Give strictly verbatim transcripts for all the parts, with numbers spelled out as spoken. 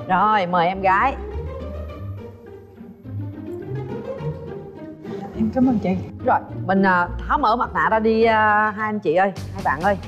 Rồi mời em gái. Em cảm ơn chị. Rồi mình uh, tháo mở mặt nạ ra đi uh, hai anh chị ơi, hai bạn ơi.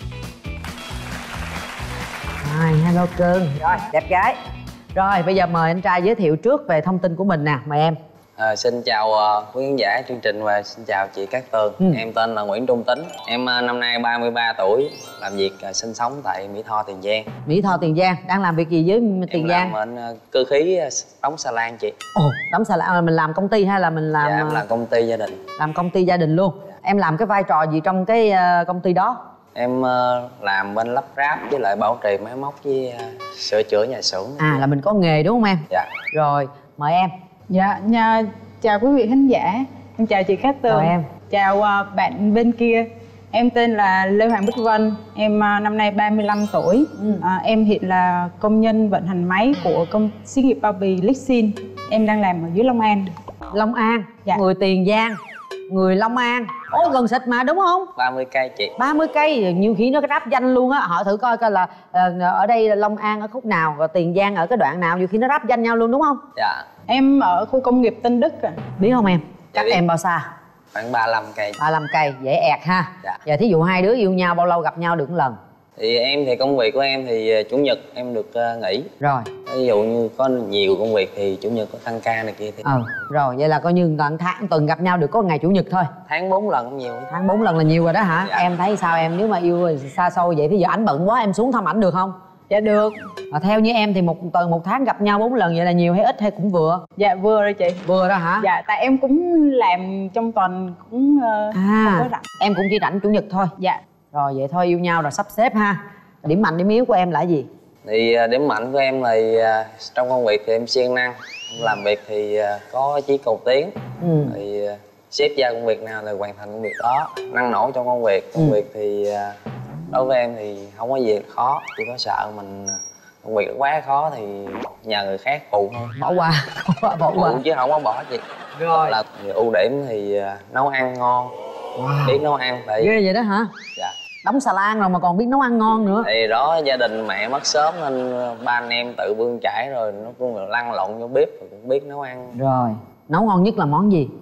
Rồi, hello cưng. Rồi, đẹp gái. Rồi, bây giờ mời anh trai giới thiệu trước về thông tin của mình nè, mời em. À, xin chào uh, quý khán giả chương trình và xin chào chị Cát Tường. ừ. Em tên là Nguyễn Trung Tính. Em uh, năm nay ba mươi ba tuổi, làm việc uh, sinh sống tại Mỹ Tho, Tiền Giang. Mỹ Tho, Tiền Giang. Đang làm việc gì với Tiền em Giang? Em làm bên uh, cơ khí uh, đóng xà lan chị. Ồ, đóng xà lan. Mình làm công ty hay là mình làm... Dạ, em làm công ty gia đình. Làm công ty gia đình luôn. Dạ. Em làm cái vai trò gì trong cái uh, công ty đó? Em uh, làm bên lắp ráp với lại bảo trì máy móc với uh, sửa chữa nhà xưởng. À, là mình có nghề đúng không em? Dạ. Rồi, mời em. Dạ, nhà, chào quý vị khán giả. Em chào chị Cát Tường. Chào em. Chào uh, bạn bên kia. Em tên là Lê Hoàng Bích Vân. Em uh, năm nay ba mươi lăm tuổi. ừ. uh, Em hiện là công nhân vận hành máy của công xí nghiệp bao bì Lixin. Em đang làm ở dưới Long An. Long An? Dạ. Người Tiền Giang, người Long An. Ôi gần xịt mà đúng không? ba mươi cây chị. ba mươi cây, nhiều khi nó ráp danh luôn á. Họ thử coi coi là uh, ở đây là Long An ở khúc nào, rồi Tiền Giang ở cái đoạn nào, nhiều khi nó ráp danh nhau luôn đúng không? Dạ. Em ở khu công nghiệp Tân Đức à. Biết không em? Chắc biết. em bao xa? Khoảng ba mươi lăm cây. ba mươi lăm cây, dễ ẹt ha. Dạ. Giờ thí dụ hai đứa yêu nhau bao lâu gặp nhau được một lần? Thì em thì công việc của em thì chủ nhật em được uh, nghỉ. Rồi. Ví dụ như có nhiều công việc thì chủ nhật có tăng ca này kia thì... Ừ, rồi vậy là coi như tận tháng tuần gặp nhau được có ngày chủ nhật thôi. Tháng bốn lần cũng nhiều. Tháng bốn lần là nhiều rồi đó hả? Dạ. Em thấy sao em, nếu mà yêu xa xôi vậy thì giờ ảnh bận quá em xuống thăm ảnh được không? Dạ được. À, theo như em thì một tuần một tháng gặp nhau bốn lần vậy là nhiều hay ít hay cũng vừa? Dạ vừa rồi chị. Vừa đó hả? Dạ tại em cũng làm trong tuần cũng uh, à, không có rảnh. Em cũng chỉ rảnh chủ nhật thôi. Dạ. Rồi vậy thôi, yêu nhau rồi sắp xếp ha. Điểm mạnh điểm yếu của em là gì? Thì điểm mạnh của em thì uh, trong công việc thì em siêng năng. Làm việc thì uh, có chí cầu tiến. ừ. Thì uh, xếp ra công việc nào là hoàn thành công việc đó. Năng nổ trong công việc. Công ừ. việc thì uh, đối với em thì không có gì khó. Chỉ có sợ mình công việc quá khó thì nhờ người khác phụ thôi. Bỏ qua. Bỏ qua. Phụ chứ không có bỏ gì. Rồi. Là ưu điểm thì uh, nấu ăn ngon. Wow. Biết nấu ăn tại... Ghê vậy đó hả? Dạ. Đóng xà lan rồi mà còn biết nấu ăn ngon nữa. Thì đó, gia đình mẹ mất sớm nên ba anh em tự bươn chải rồi nó cũng lăn lộn vô bếp rồi cũng biết nấu ăn. Rồi, nấu ngon nhất là món gì?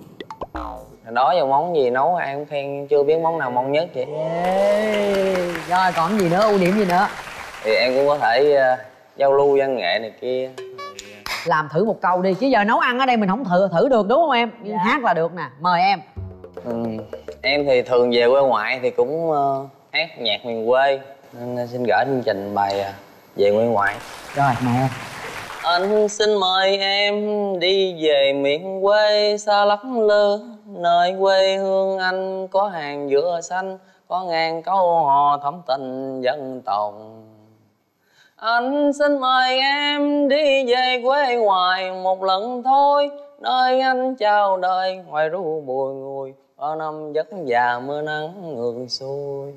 Đó giờ món gì nấu ai cũng khen, chưa biết món nào ngon nhất vậy. Yeah. Rồi còn gì nữa, ưu điểm gì nữa? Thì em cũng có thể uh, giao lưu văn nghệ này kia. Làm thử một câu đi, chứ giờ nấu ăn ở đây mình không thử thử được đúng không em? Nhưng dạ. Hát là được nè, mời em. ừ. Em thì thường về quê ngoại thì cũng uh, hát nhạc miền quê nên xin gửi chương trình bài uh, về quê ngoại. Rồi mời em. Anh xin mời em đi về miền quê xa lắc lơ, nơi quê hương anh có hàng dừa xanh, có ngàn câu hò thắm tình dân tộc. Anh xin mời em đi về quê ngoài một lần thôi, nơi anh chào đời ngoài ru bùi ngùi, bao năm vất vả mưa nắng ngược xuôi.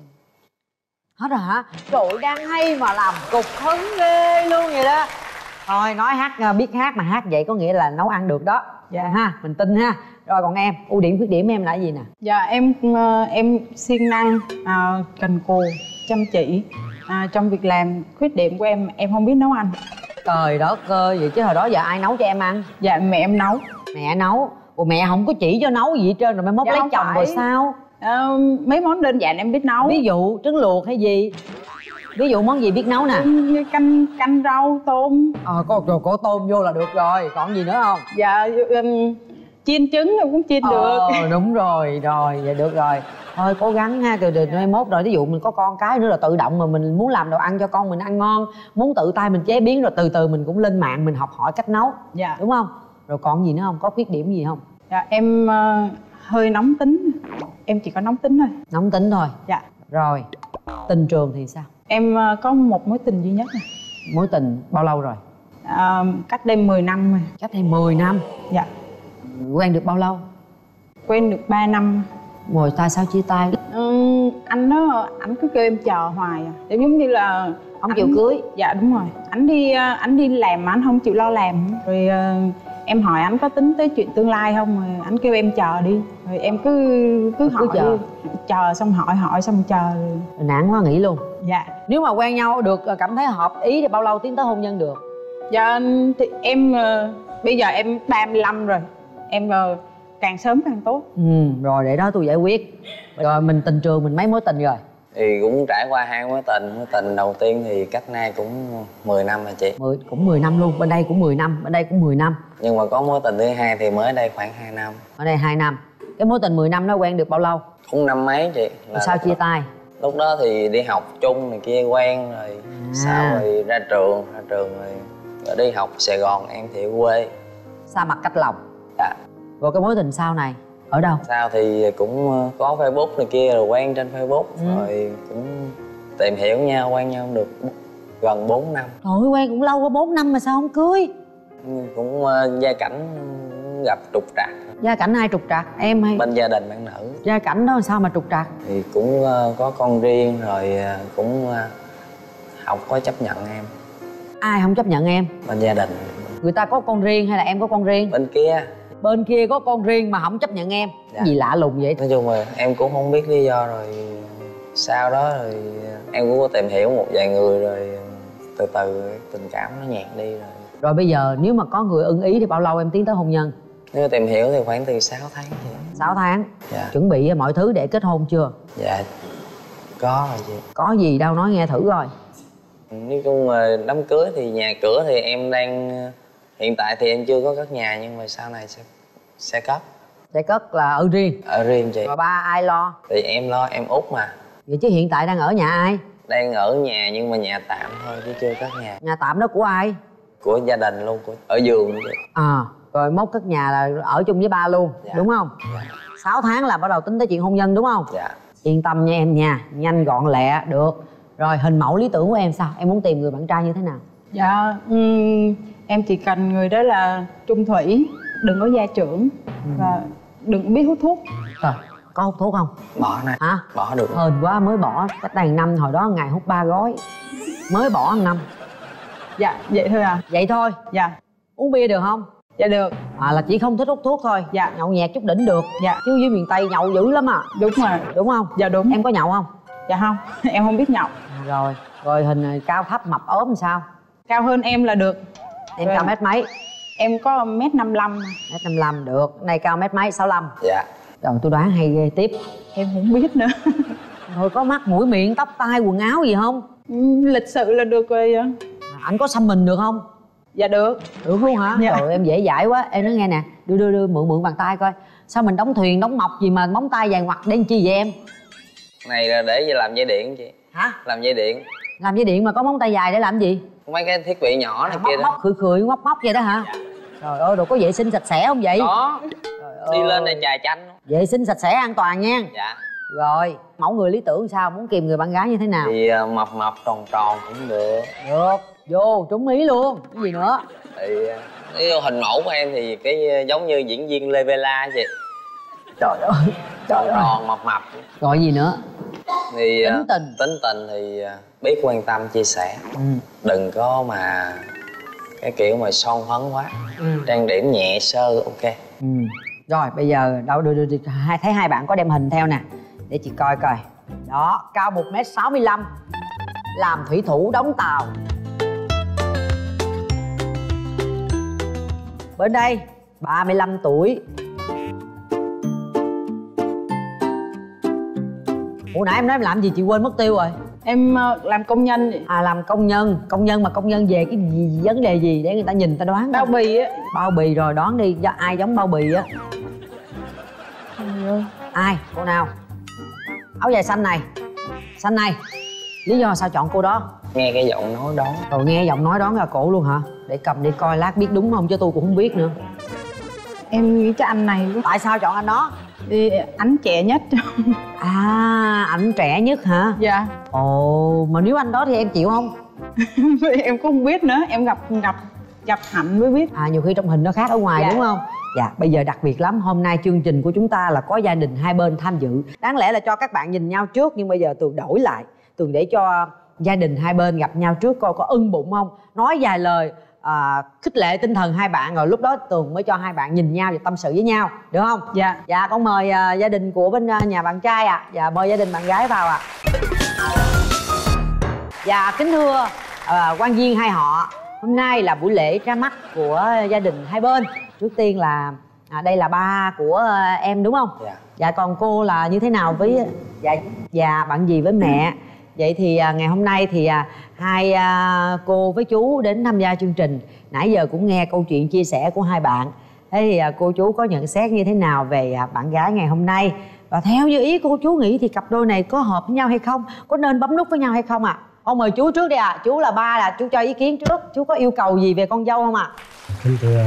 Hết rồi hả? Trời ơi, đang hay mà làm cục hứng ghê luôn vậy đó. Thôi nói hát, biết hát mà hát vậy có nghĩa là nấu ăn được đó. Dạ ha, mình tin ha. Rồi còn em, ưu điểm khuyết điểm em là gì nè? Dạ em em siêng năng, à, cần cù, chăm chỉ. À, trong việc làm, khuyết điểm của em em không biết nấu ăn. Trời đất ơi, vậy chứ hồi đó giờ ai nấu cho em ăn? Dạ mẹ em nấu. Mẹ nấu? Ủa mẹ không có chỉ cho nấu gì hết trơn rồi mai mốt dạ, lấy chồng phải. Rồi sao? À, mấy món đơn giản em biết nấu. Ví dụ trứng luộc hay gì? Ví dụ món gì biết nấu nè? Như canh canh rau, tôm. Ờ, có, có, có tôm vô là được rồi, còn gì nữa không? Dạ, um, chiên trứng em cũng chiên ờ, được. Ờ, đúng rồi, rồi, vậy được rồi. Thôi cố gắng ha, từ từ mai mốt rồi, ví dụ mình có con cái nữa là tự động mà mình muốn làm đồ ăn cho con mình ăn ngon, muốn tự tay mình chế biến rồi từ từ mình cũng lên mạng mình học hỏi cách nấu. Dạ. Đúng không? Rồi còn gì nữa không? Có khuyết điểm gì không? Dạ, em uh, hơi nóng tính. Em chỉ có nóng tính thôi. Nóng tính thôi? Dạ. Rồi, tình trường thì sao? Em uh, có một mối tình duy nhất này. Mối tình bao lâu rồi? Uh, cách đây mười năm rồi. Cách đây mười năm? Dạ. Quen được bao lâu? Quen được ba năm. Rồi tại sao chia tay? Ừ, anh đó, anh cứ kêu em chờ hoài à. Để giống như là không anh... chịu cưới. Dạ đúng rồi. Anh đi anh đi làm mà anh không chịu lo làm. Rồi uh, em hỏi anh có tính tới chuyện tương lai không, rồi anh kêu em chờ đi. Rồi em cứ cứ hỏi, cứ chờ. chờ xong hỏi hỏi xong chờ. Nản quá nghỉ luôn. Dạ. Nếu mà quen nhau được, cảm thấy hợp ý thì bao lâu tiến tới hôn nhân được? Dạ thì em uh, bây giờ em ba mươi lăm rồi. Em uh, càng sớm càng tốt. Ừ, rồi để đó tôi giải quyết. Rồi mình tình trường mình mấy mối tình rồi? Thì cũng trải qua hai mối tình. Mối tình đầu tiên thì cách nay cũng mười năm rồi chị. mười, cũng mười năm luôn, bên đây cũng mười năm, bên đây cũng mười năm. Nhưng mà có mối tình thứ hai thì mới đây khoảng hai năm. Ở đây hai năm. Cái mối tình mười năm nó quen được bao lâu? Cũng năm mấy chị. Là sao chia đó, tay? lúc đó thì đi học chung này kia quen rồi. À. Sau rồi ra trường, ra trường rồi, rồi đi học Sài Gòn, em thì ở quê. Xa mặt cách lòng. Dạ. Rồi cái mối tình sau này ở đâu? Sau thì cũng có Facebook này kia rồi quen trên Facebook. Ừ. Rồi cũng tìm hiểu nhau, quen nhau được gần bốn năm. Trời, quen cũng lâu quá, bốn năm mà sao không cưới? Cũng uh, gia cảnh gặp trục trặc. Gia cảnh ai trục trặc? Em hay? Bên gia đình bạn nữ. Gia cảnh đó sao mà trục trặc? Thì cũng uh, có con riêng rồi uh, cũng uh, không có chấp nhận em. Ai không chấp nhận em? Bên gia đình. Người ta có con riêng hay là em có con riêng? Bên kia. Bên kia có con riêng mà không chấp nhận em. Dạ. Gì lạ lùng vậy? Nói chung là em cũng không biết lý do rồi. Sau đó rồi em cũng có tìm hiểu một vài người rồi từ từ tình cảm nó nhạt đi rồi. Rồi bây giờ nếu mà có người ưng ý thì bao lâu em tiến tới hôn nhân? Nếu tìm hiểu thì khoảng từ sáu tháng vậy. sáu tháng? Dạ. Chuẩn bị mọi thứ để kết hôn chưa? Dạ có rồi chị. Có gì đâu, nói nghe thử rồi. Nói chung là đám cưới thì nhà cửa thì em đang... Hiện tại thì em chưa có cất nhà nhưng mà sau này sẽ sẽ cất. Sẽ cất là ở riêng? Ở riêng chị. Rồi ba ai lo? Thì em lo, em út mà. Vậy chứ hiện tại đang ở nhà ai? Đang ở nhà nhưng mà nhà tạm thôi chứ chưa cất nhà. Nhà tạm đó của ai? Của gia đình luôn, của ở giường vậy. À, rồi mốt cất nhà là ở chung với ba luôn. Dạ. Đúng không? Dạ. sáu tháng là bắt đầu tính tới chuyện hôn nhân đúng không? Dạ. Yên tâm nha em nha, nhanh gọn lẹ được. Rồi hình mẫu lý tưởng của em sao? Em muốn tìm người bạn trai như thế nào? Dạ um, em chỉ cần người đó là trung thủy, đừng có gia trưởng. Ừ. Và đừng biết hút thuốc. Rồi, có hút thuốc không? Bỏ nè. Hả? Bỏ được. Hên quá mới bỏ, cách đây năm hồi đó ngày hút ba gói. Mới bỏ một năm. Dạ, vậy thôi à? Vậy thôi? Dạ. Uống bia được không? Dạ được. À là chỉ không thích hút thuốc thôi. Dạ. Nhậu nhẹt chút đỉnh được. Dạ. Chứ dưới miền Tây nhậu dữ lắm à. Đúng rồi. Đúng không? Dạ đúng. Em có nhậu không? Dạ không, em không biết nhậu. À, rồi, rồi hình cao thấp mập ốm làm sao? Cao hơn em là được. Em rồi. Cao mét mấy? Em có mét năm mươi lăm. Mét năm mươi lăm được. Này cao mét mấy? sáu mươi lăm. Dạ. Rồi tôi đoán hay ghê tiếp. Em không biết nữa. Rồi có mắt mũi miệng tóc tai quần áo gì không? Ừ, lịch sự là được rồi. À, anh có xăm mình được không? Dạ được. Được luôn hả? Dạ. Trời em dễ dãi quá. Em nói nghe nè, đưa đưa đưa mượn mượn bàn tay coi. Sao mình đóng thuyền đóng mọc gì mà móng tay dài ngoặt để làm chi vậy em? Này là để làm dây điện chị. Hả? Làm dây điện. Làm dây điện mà có móng tay dài để làm gì? Mấy cái thiết bị nhỏ này à, kia móc, đó. móc khười khười móc móc vậy đó hả? Dạ. Trời ơi, đồ có vệ sinh sạch sẽ không vậy? Có. Đi ơi. Lên này trà chanh. Vệ sinh sạch sẽ an toàn nha. Dạ. Rồi, mẫu người lý tưởng sao? Muốn kìm người bạn gái như thế nào? Thì uh, mập mập tròn tròn cũng được. Được, vô trúng ý luôn. Cái gì nữa? Thì uh, cái hình mẫu của em thì cái uh, giống như diễn viên Lê Vela vậy. Trời ơi, trời ơi. Tròn mập mập. Rồi gì nữa? Thì uh, tính tình. Tính tình thì uh, biết quan tâm chia sẻ. Ừ. Đừng có mà cái kiểu mà son phấn quá. Ừ. Trang điểm nhẹ sơ ok. Ừ. Rồi bây giờ đâu đưa, đưa, đưa, hai thấy hai bạn có đem hình theo nè để chị coi coi. Đó, cao một mét sáu mươi lăm, làm thủy thủ đóng tàu. Bên đây ba mươi lăm tuổi. Ủa nãy em nói em làm gì chị quên mất tiêu rồi. Em làm công nhân. À làm công nhân. Công nhân mà công nhân về cái gì, vấn đề gì để người ta nhìn người ta đoán. Bao bì á. Bao bì rồi đoán đi, do ai giống bao bì á? Ai? Cô nào? Áo dài xanh này. Xanh này. Lý do sao chọn cô đó? Nghe cái giọng nói đó. Rồi nghe giọng nói đó là cổ luôn hả? Để cầm đi coi lát biết đúng không chứ tôi cũng không biết nữa. Em nghĩ cho anh này quá. Tại sao chọn anh đó? Thì anh trẻ nhất. À, anh trẻ nhất hả? Dạ. Ồ, mà nếu anh đó thì em chịu không? Em cũng không biết nữa, em gặp gặp gặp hạnh mới biết. À, nhiều khi trong hình nó khác ở ngoài. Dạ. Đúng không? Dạ, bây giờ đặc biệt lắm, hôm nay chương trình của chúng ta là có gia đình hai bên tham dự. Đáng lẽ là cho các bạn nhìn nhau trước nhưng bây giờ Tường đổi lại. Tường để cho gia đình hai bên gặp nhau trước coi có ưng bụng không. Nói vài lời à, khích lệ tinh thần hai bạn rồi lúc đó Tường mới cho hai bạn nhìn nhau và tâm sự với nhau. Được không? Dạ. Dạ, con mời à, gia đình của bên à, nhà bạn trai ạ. À. Dạ, mời gia đình bạn gái vào ạ. À. Dạ, kính thưa à, quan viên hai họ. hôm nay là buổi lễ ra mắt của gia đình hai bên. Trước tiên là à, đây là ba của em đúng không? Dạ. Dạ, còn cô là như thế nào với dạ dạ bạn gì với mẹ? Vậy thì à, ngày hôm nay thì à, hai à, cô với chú đến tham gia chương trình. Nãy giờ cũng nghe câu chuyện chia sẻ của hai bạn. Thế thì à, cô chú có nhận xét như thế nào về à, bạn gái ngày hôm nay? Và theo như ý cô chú nghĩ thì cặp đôi này có hợp với nhau hay không? Có nên bấm nút với nhau hay không ạ? À? Ông mời chú trước đi ạ. À. Chú là ba, là chú cho ý kiến trước. Chú có yêu cầu gì về con dâu không ạ? À? Kính thưa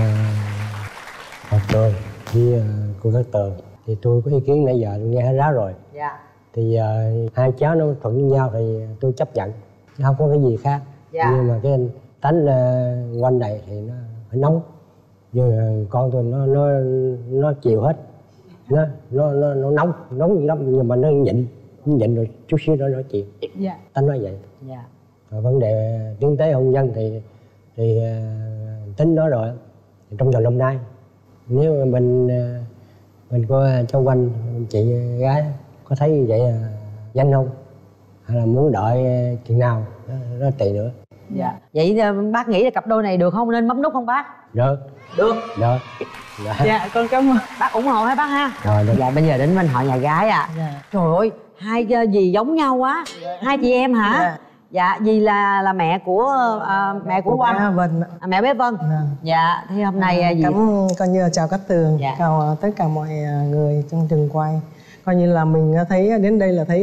Ngọc Tường với cô Cát Tường, thì tôi có ý kiến nãy giờ tôi nghe hết ráo rồi. Dạ. Thì uh, hai cháu nó thuận với nhau thì tôi chấp nhận, không có cái gì khác. Dạ. Nhưng mà cái tánh uh, quanh này thì nó phải nóng, nhưng uh, con tôi nó nó nó chịu hết, nó nó nó, nó nóng nóng như lắm, nhưng mà nó nhịn nhịn rồi chút xíu đó nó chịu. Dạ. Tánh nói vậy. Dạ. Rồi vấn đề tiến tới hôn nhân thì thì uh, tính đó rồi. Trong vòng năm nay nếu mà mình uh, mình có cháu quanh chị gái có thấy như vậy là nhanh không, hay là muốn đợi chừng nào đó, đó tùy nữa. Dạ. Vậy bác nghĩ là cặp đôi này được không, nên bấm nút không bác? Được. Được. Được. Dạ. Dạ con cảm ơn. Bác ủng hộ hả bác ha? Rồi được. Dạ bây giờ đến bên họ nhà gái ạ. À. Dạ. Trời ơi, hai dì giống nhau quá. Dạ. Hai chị em hả? Dạ. Dạ, dì là là mẹ của à, mẹ của Quang. Bé Vân. À, mẹ bé Vân. Dạ. Dạ, thì hôm nay à, dì cảm coi như là chào Cát Tường, dạ. chào tất cả mọi người trong trường quay. Coi như là mình thấy đến đây là thấy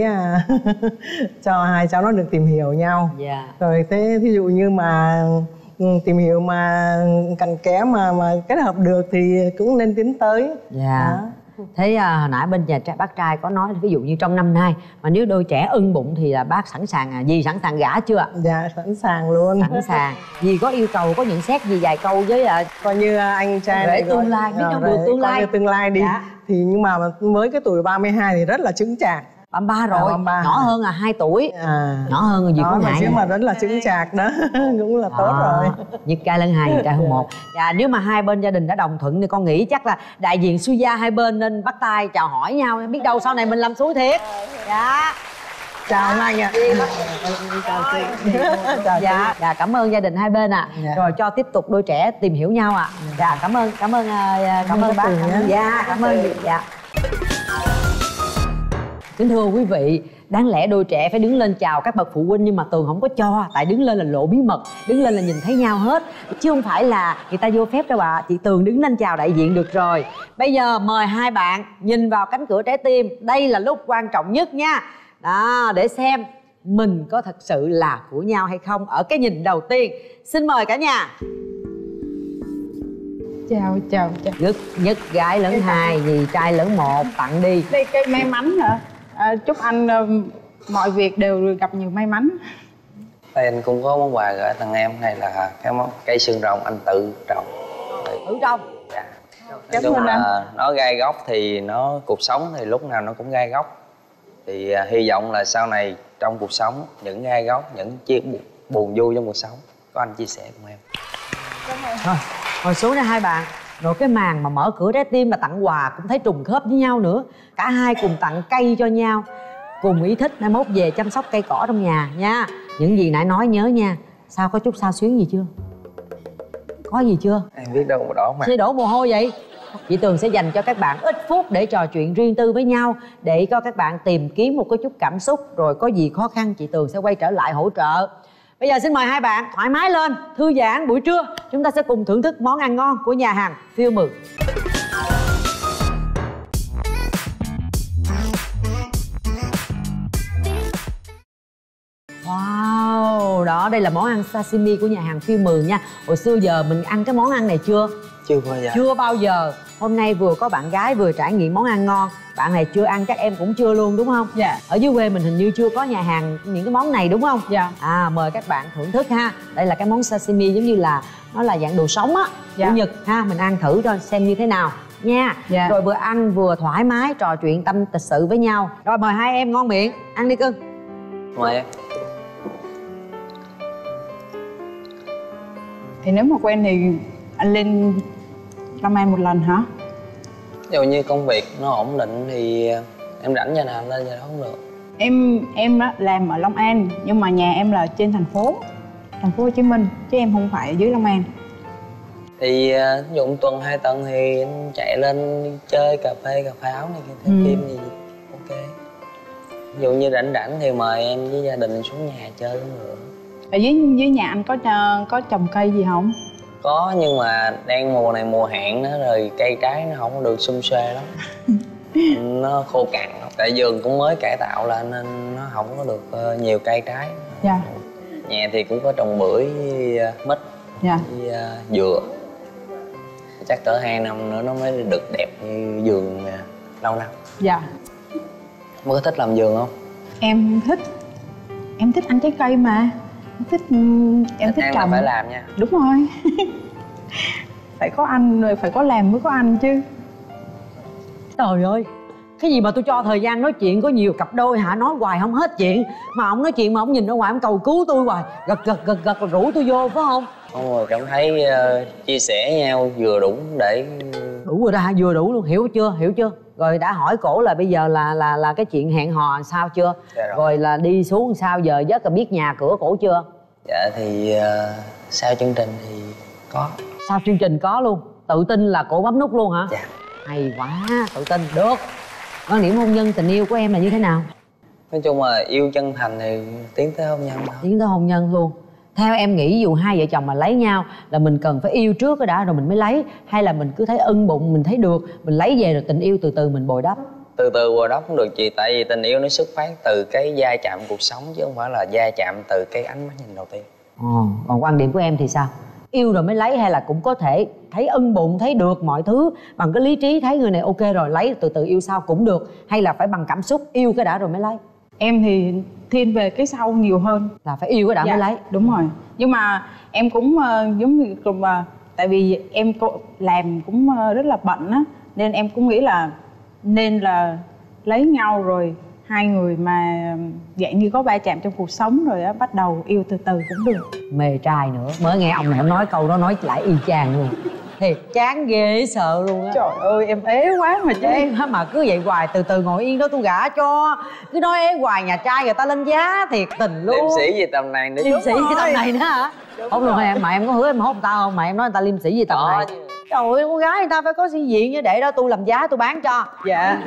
cho hai cháu nó được tìm hiểu nhau. Dạ. Rồi thế thí dụ như mà tìm hiểu mà cặn kẽ mà mà kết hợp được thì cũng nên tiến tới. Dạ. Đó. Thế à, hồi nãy bên nhà trai bác trai có nói ví dụ như trong năm nay mà nếu đôi trẻ ưng bụng thì là bác sẵn sàng à, dì sẵn sàng gả chưa ạ? Dạ sẵn sàng luôn. Sẵn sàng. Dì có yêu cầu, có nhận xét gì vài câu với à, coi như anh trai để tương lai, biết đâu được tương lai. Coi như tương lai đi. Dạ. Thì nhưng mà với cái tuổi ba mươi hai thì rất là chững chạc. ba mươi ba rồi, à, ba. nhỏ hơn là hai tuổi. À. Nhỏ hơn là gì có ngại. Chứ mà rất là chững chạc đó cũng là à, tốt rồi. Nhất trai lẫn hai, trai hơn một. Dạ, nếu mà hai bên gia đình đã đồng thuận thì con nghĩ chắc là đại diện Suy Gia hai bên nên bắt tay chào hỏi nhau, biết đâu sau này mình làm suối thiệt. Dạ. Chào anh anh ạ. Chào chị. Dạ, dạ cảm ơn gia đình hai bên ạ. À. Dạ. Rồi cho tiếp tục đôi trẻ tìm hiểu nhau ạ. À. Dạ cảm ơn, cảm ơn cảm, cảm ơn bác. Dạ, cảm ơn. Dạ. Kính thưa quý vị, đáng lẽ đôi trẻ phải đứng lên chào các bậc phụ huynh nhưng mà Tường không có cho, tại đứng lên là lộ bí mật, đứng lên là nhìn thấy nhau hết, chứ không phải là người ta vô phép đâu ạ. Chị Tường đứng lên chào đại diện được rồi. Bây giờ mời hai bạn nhìn vào cánh cửa trái tim, đây là lúc quan trọng nhất nha. Đó, để xem mình có thật sự là của nhau hay không ở cái nhìn đầu tiên. Xin mời cả nhà. Chào, chào, chào. Nhất, nhất gái lẫn hai, dì trai lẫn một, tặng đi. Đây cây may mắn hả? À, chúc anh uh, mọi việc đều gặp nhiều may mắn. Đây anh cũng có món quà gửi tặng em, này là cái món cây xương rồng anh tự trồng. Tự trồng? Dạ. Cảm Nói chung ơn là anh. nó gai góc thì nó cuộc sống thì lúc nào nó cũng gai góc. Thì à, hy vọng là sau này trong cuộc sống những gai góc, những chiếc buồn, buồn vui trong cuộc sống có anh chia sẻ cùng em. Thôi, ngồi xuống đây hai bạn. Rồi cái màn mà mở cửa trái tim là tặng quà cũng thấy trùng khớp với nhau nữa. Cả hai cùng tặng cây cho nhau, cùng ý thích mai mốt về chăm sóc cây cỏ trong nhà nha. Những gì nãy nói nhớ nha. Sao, có chút xao xuyến gì chưa? Có gì chưa? Em biết đâu đó mà. Sẽ đổ mồ hôi vậy? Chị Tường sẽ dành cho các bạn ít phút để trò chuyện riêng tư với nhau, để cho các bạn tìm kiếm một cái chút cảm xúc. Rồi có gì khó khăn chị Tường sẽ quay trở lại hỗ trợ. Bây giờ xin mời hai bạn thoải mái lên, thư giãn buổi trưa. Chúng ta sẽ cùng thưởng thức món ăn ngon của nhà hàng Phiêu Mừng. Wow, đó đây là món ăn sashimi của nhà hàng Phiêu Mừng nha. Hồi xưa giờ mình ăn cái món ăn này chưa? Chưa bao giờ. Chưa bao giờ. Hôm nay vừa có bạn gái vừa trải nghiệm món ăn ngon. Bạn này chưa ăn, chắc em cũng chưa luôn đúng không? Dạ. Ở dưới quê mình hình như chưa có nhà hàng những cái món này đúng không? Dạ. À, mời các bạn thưởng thức ha. Đây là cái món sashimi giống như là nó là dạng đồ sống á, dạ. của Nhật ha. Mình ăn thử cho xem như thế nào nha. Dạ. Rồi vừa ăn vừa thoải mái trò chuyện tâm tịch sự với nhau. Rồi mời hai em ngon miệng, ăn đi cưng. Mời em. Thì nếu mà quen thì anh lên Long An một lần hả? Ví dụ như công việc nó ổn định thì em rảnh giờ nào lên giờ đó không được. Em em đó làm ở Long An nhưng mà nhà em là trên thành phố. Thành phố Hồ Chí Minh chứ em không phải ở dưới Long An. Thì uh, ví dụ tuần hai tuần thì anh chạy lên đi chơi cà phê cà pháo này kia, Ừ. phim gì ok. Ví dụ như rảnh rảnh thì mời em với gia đình xuống nhà chơi cũng được. Ở dưới dưới nhà anh có có trồng cây gì không? Có, nhưng mà đang mùa này mùa hạn đó, rồi cây trái nó không có được sum xuê lắm. Nó khô cằn, tại vườn cũng mới cải tạo lên nên nó không có được uh, nhiều cây trái. Dạ. Nhà thì cũng có trồng bưởi với uh, mít, Dạ. với uh, dừa. Chắc cỡ hai năm nữa nó mới được đẹp như vườn uh, lâu năm. Dạ. Em có thích làm vườn không? Em thích. Em thích ăn trái cây mà. Em thích em thích ăn trồng. là phải làm nha. Đúng rồi. Phải có ăn rồi, phải có làm mới có ăn chứ. Trời ơi, cái gì mà tôi cho thời gian nói chuyện có nhiều cặp đôi hả, nói hoài không hết chuyện. Mà ông nói chuyện mà ông nhìn ra ngoài ông cầu cứu tôi hoài, gật gật gật gật rồi rủ tôi vô phải không? Không, rồi cảm thấy uh, chia sẻ nhau vừa đủ để... Đủ rồi đó, vừa đủ luôn, hiểu chưa, hiểu chưa? Rồi đã hỏi cổ là bây giờ là là là cái chuyện hẹn hò sao chưa? Dạ rồi. Rồi là đi xuống sao giờ giấc, là biết nhà cửa cổ chưa? Dạ thì uh, sau chương trình thì có. Sau chương trình có luôn, tự tin là cổ bấm nút luôn hả? Dạ. Hay quá, tự tin, được. Quan điểm hôn nhân tình yêu của em là như thế nào? Nói chung là yêu chân thành thì tiến tới hôn nhân thôi. Tiến tới hôn nhân luôn. Theo em nghĩ dù hai vợ chồng mà lấy nhau là mình cần phải yêu trước cái đã rồi mình mới lấy, hay là mình cứ thấy ưng bụng mình thấy được mình lấy về rồi tình yêu từ từ mình bồi đắp? Từ từ bồi đắp cũng được chị, tại vì tình yêu nó xuất phát từ cái va chạm cuộc sống chứ không phải là va chạm từ cái ánh mắt nhìn đầu tiên. Ồ, còn quan điểm của em thì sao? Yêu rồi mới lấy hay là cũng có thể thấy ưng bụng thấy được mọi thứ bằng cái lý trí, thấy người này ok rồi lấy từ từ yêu sau cũng được, hay là phải bằng cảm xúc yêu cái đã rồi mới lấy? Em thì thiên về cái sau nhiều hơn. Là phải yêu cái đã Dạ, mới lấy. đúng rồi. Nhưng mà em cũng uh, giống như cùng uh, tại vì em có, làm cũng uh, rất là bận á, nên em cũng nghĩ là nên là lấy nhau rồi hai người mà dạng như có va chạm trong cuộc sống rồi á, bắt đầu yêu từ từ cũng được. Mê trai nữa, mới nghe ông này ông nói câu đó nói lại y chang luôn. Thiệt chán ghê sợ luôn á. Trời ơi em ế quá mà chứ. Ê, mà cứ vậy hoài, từ từ ngồi yên đó tôi gả cho. Cứ nói ế hoài nhà trai người ta lên giá thiệt tình luôn. Liêm sĩ gì tầm này nữa. Liêm sĩ cái tầm này nữa hả? Không được em, mà em có hứa em hốt người ta không? Mà em nói người ta liêm sĩ gì tầm Có này chứ. Trời ơi, con gái người ta phải có sĩ diện như để đó tôi làm giá tôi bán cho. Dạ.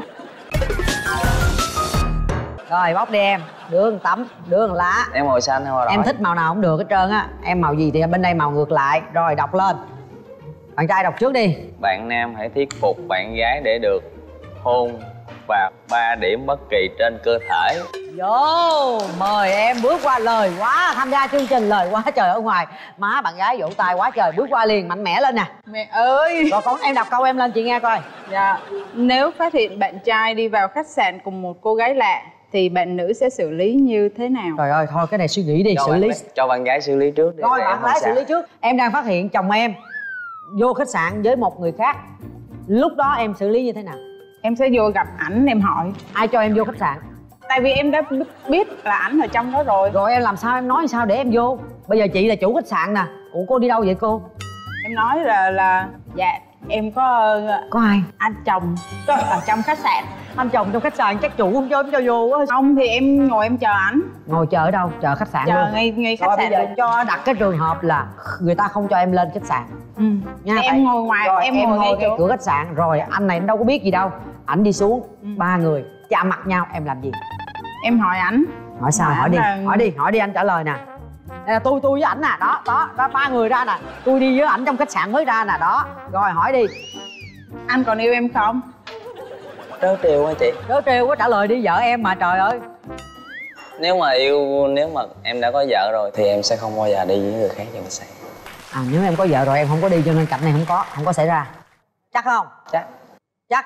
Rồi bóc đi em, đưa một tấm, đưa một lá. Em màu xanh hay màu đỏ? Em thích màu nào cũng được hết trơn á. Em màu gì thì bên đây màu ngược lại. Rồi đọc lên. Bạn trai đọc trước đi. Bạn nam hãy thuyết phục bạn gái để được hôn vào ba điểm bất kỳ trên cơ thể. Vô, mời em bước qua, lời quá, tham gia chương trình lời quá trời ở ngoài. Má bạn gái vỗ tay quá trời, bước qua liền, mạnh mẽ lên nè. Mẹ ơi. Rồi con em đọc câu em lên chị nghe coi. Dạ. Nếu phát hiện bạn trai đi vào khách sạn cùng một cô gái lạ thì bạn nữ sẽ xử lý như thế nào? Trời ơi, thôi cái này suy nghĩ đi, Cho xử bạn, lý. cho bạn gái xử lý trước đi. Rồi để bạn em không gái xử sao. lý trước. Em đang phát hiện chồng em vô khách sạn với một người khác. Lúc đó em xử lý như thế nào? Em sẽ vô gặp ảnh em hỏi. Ai cho em vô khách sạn? Tại vì em đã biết là ảnh ở trong đó rồi. Rồi em làm sao, em nói sao để em vô? Bây giờ chị là chủ khách sạn nè. Ủa cô đi đâu vậy cô? Em nói là là dạ em có Có ai? anh chồng ở trong khách sạn. Anh chồng trong khách sạn chắc chủ không cho em cho vô á. Không thì em ngồi em chờ ảnh. Ngồi chờ ở đâu? Chờ khách sạn Chờ luôn? ngay ngay khách Rồi bây sạn giờ luôn. cho đặt cái trường hợp là người ta không cho em lên khách sạn Ừ. nha. Thì Tại- em ngồi ngoài. Rồi em, em ngồi ngay ngồi ngay chỗ. cửa khách sạn. Rồi anh này đâu có biết gì đâu. Ảnh đi xuống, Ừ. ba người chạm mặt nhau, em làm gì? Em hỏi ảnh. Hỏi sao? Mà Hỏi ảnh đi, là- hỏi đi, hỏi đi anh trả lời nè. Đây là tôi, tôi với ảnh nè, đó, đó, đó, ba người ra nè. Tôi đi với ảnh trong khách sạn mới ra nè, đó. Rồi hỏi đi. Anh còn yêu em không? Rất trêu quá chị. Đứa trêu quá, trả lời đi, vợ em mà trời ơi. Nếu mà yêu, nếu mà em đã có vợ rồi thì em sẽ không bao giờ đi với người khác trong khách sạn. À nếu em có vợ rồi em không có đi cho nên cạnh này không có, không có xảy ra. Chắc không? Chắc. Chắc.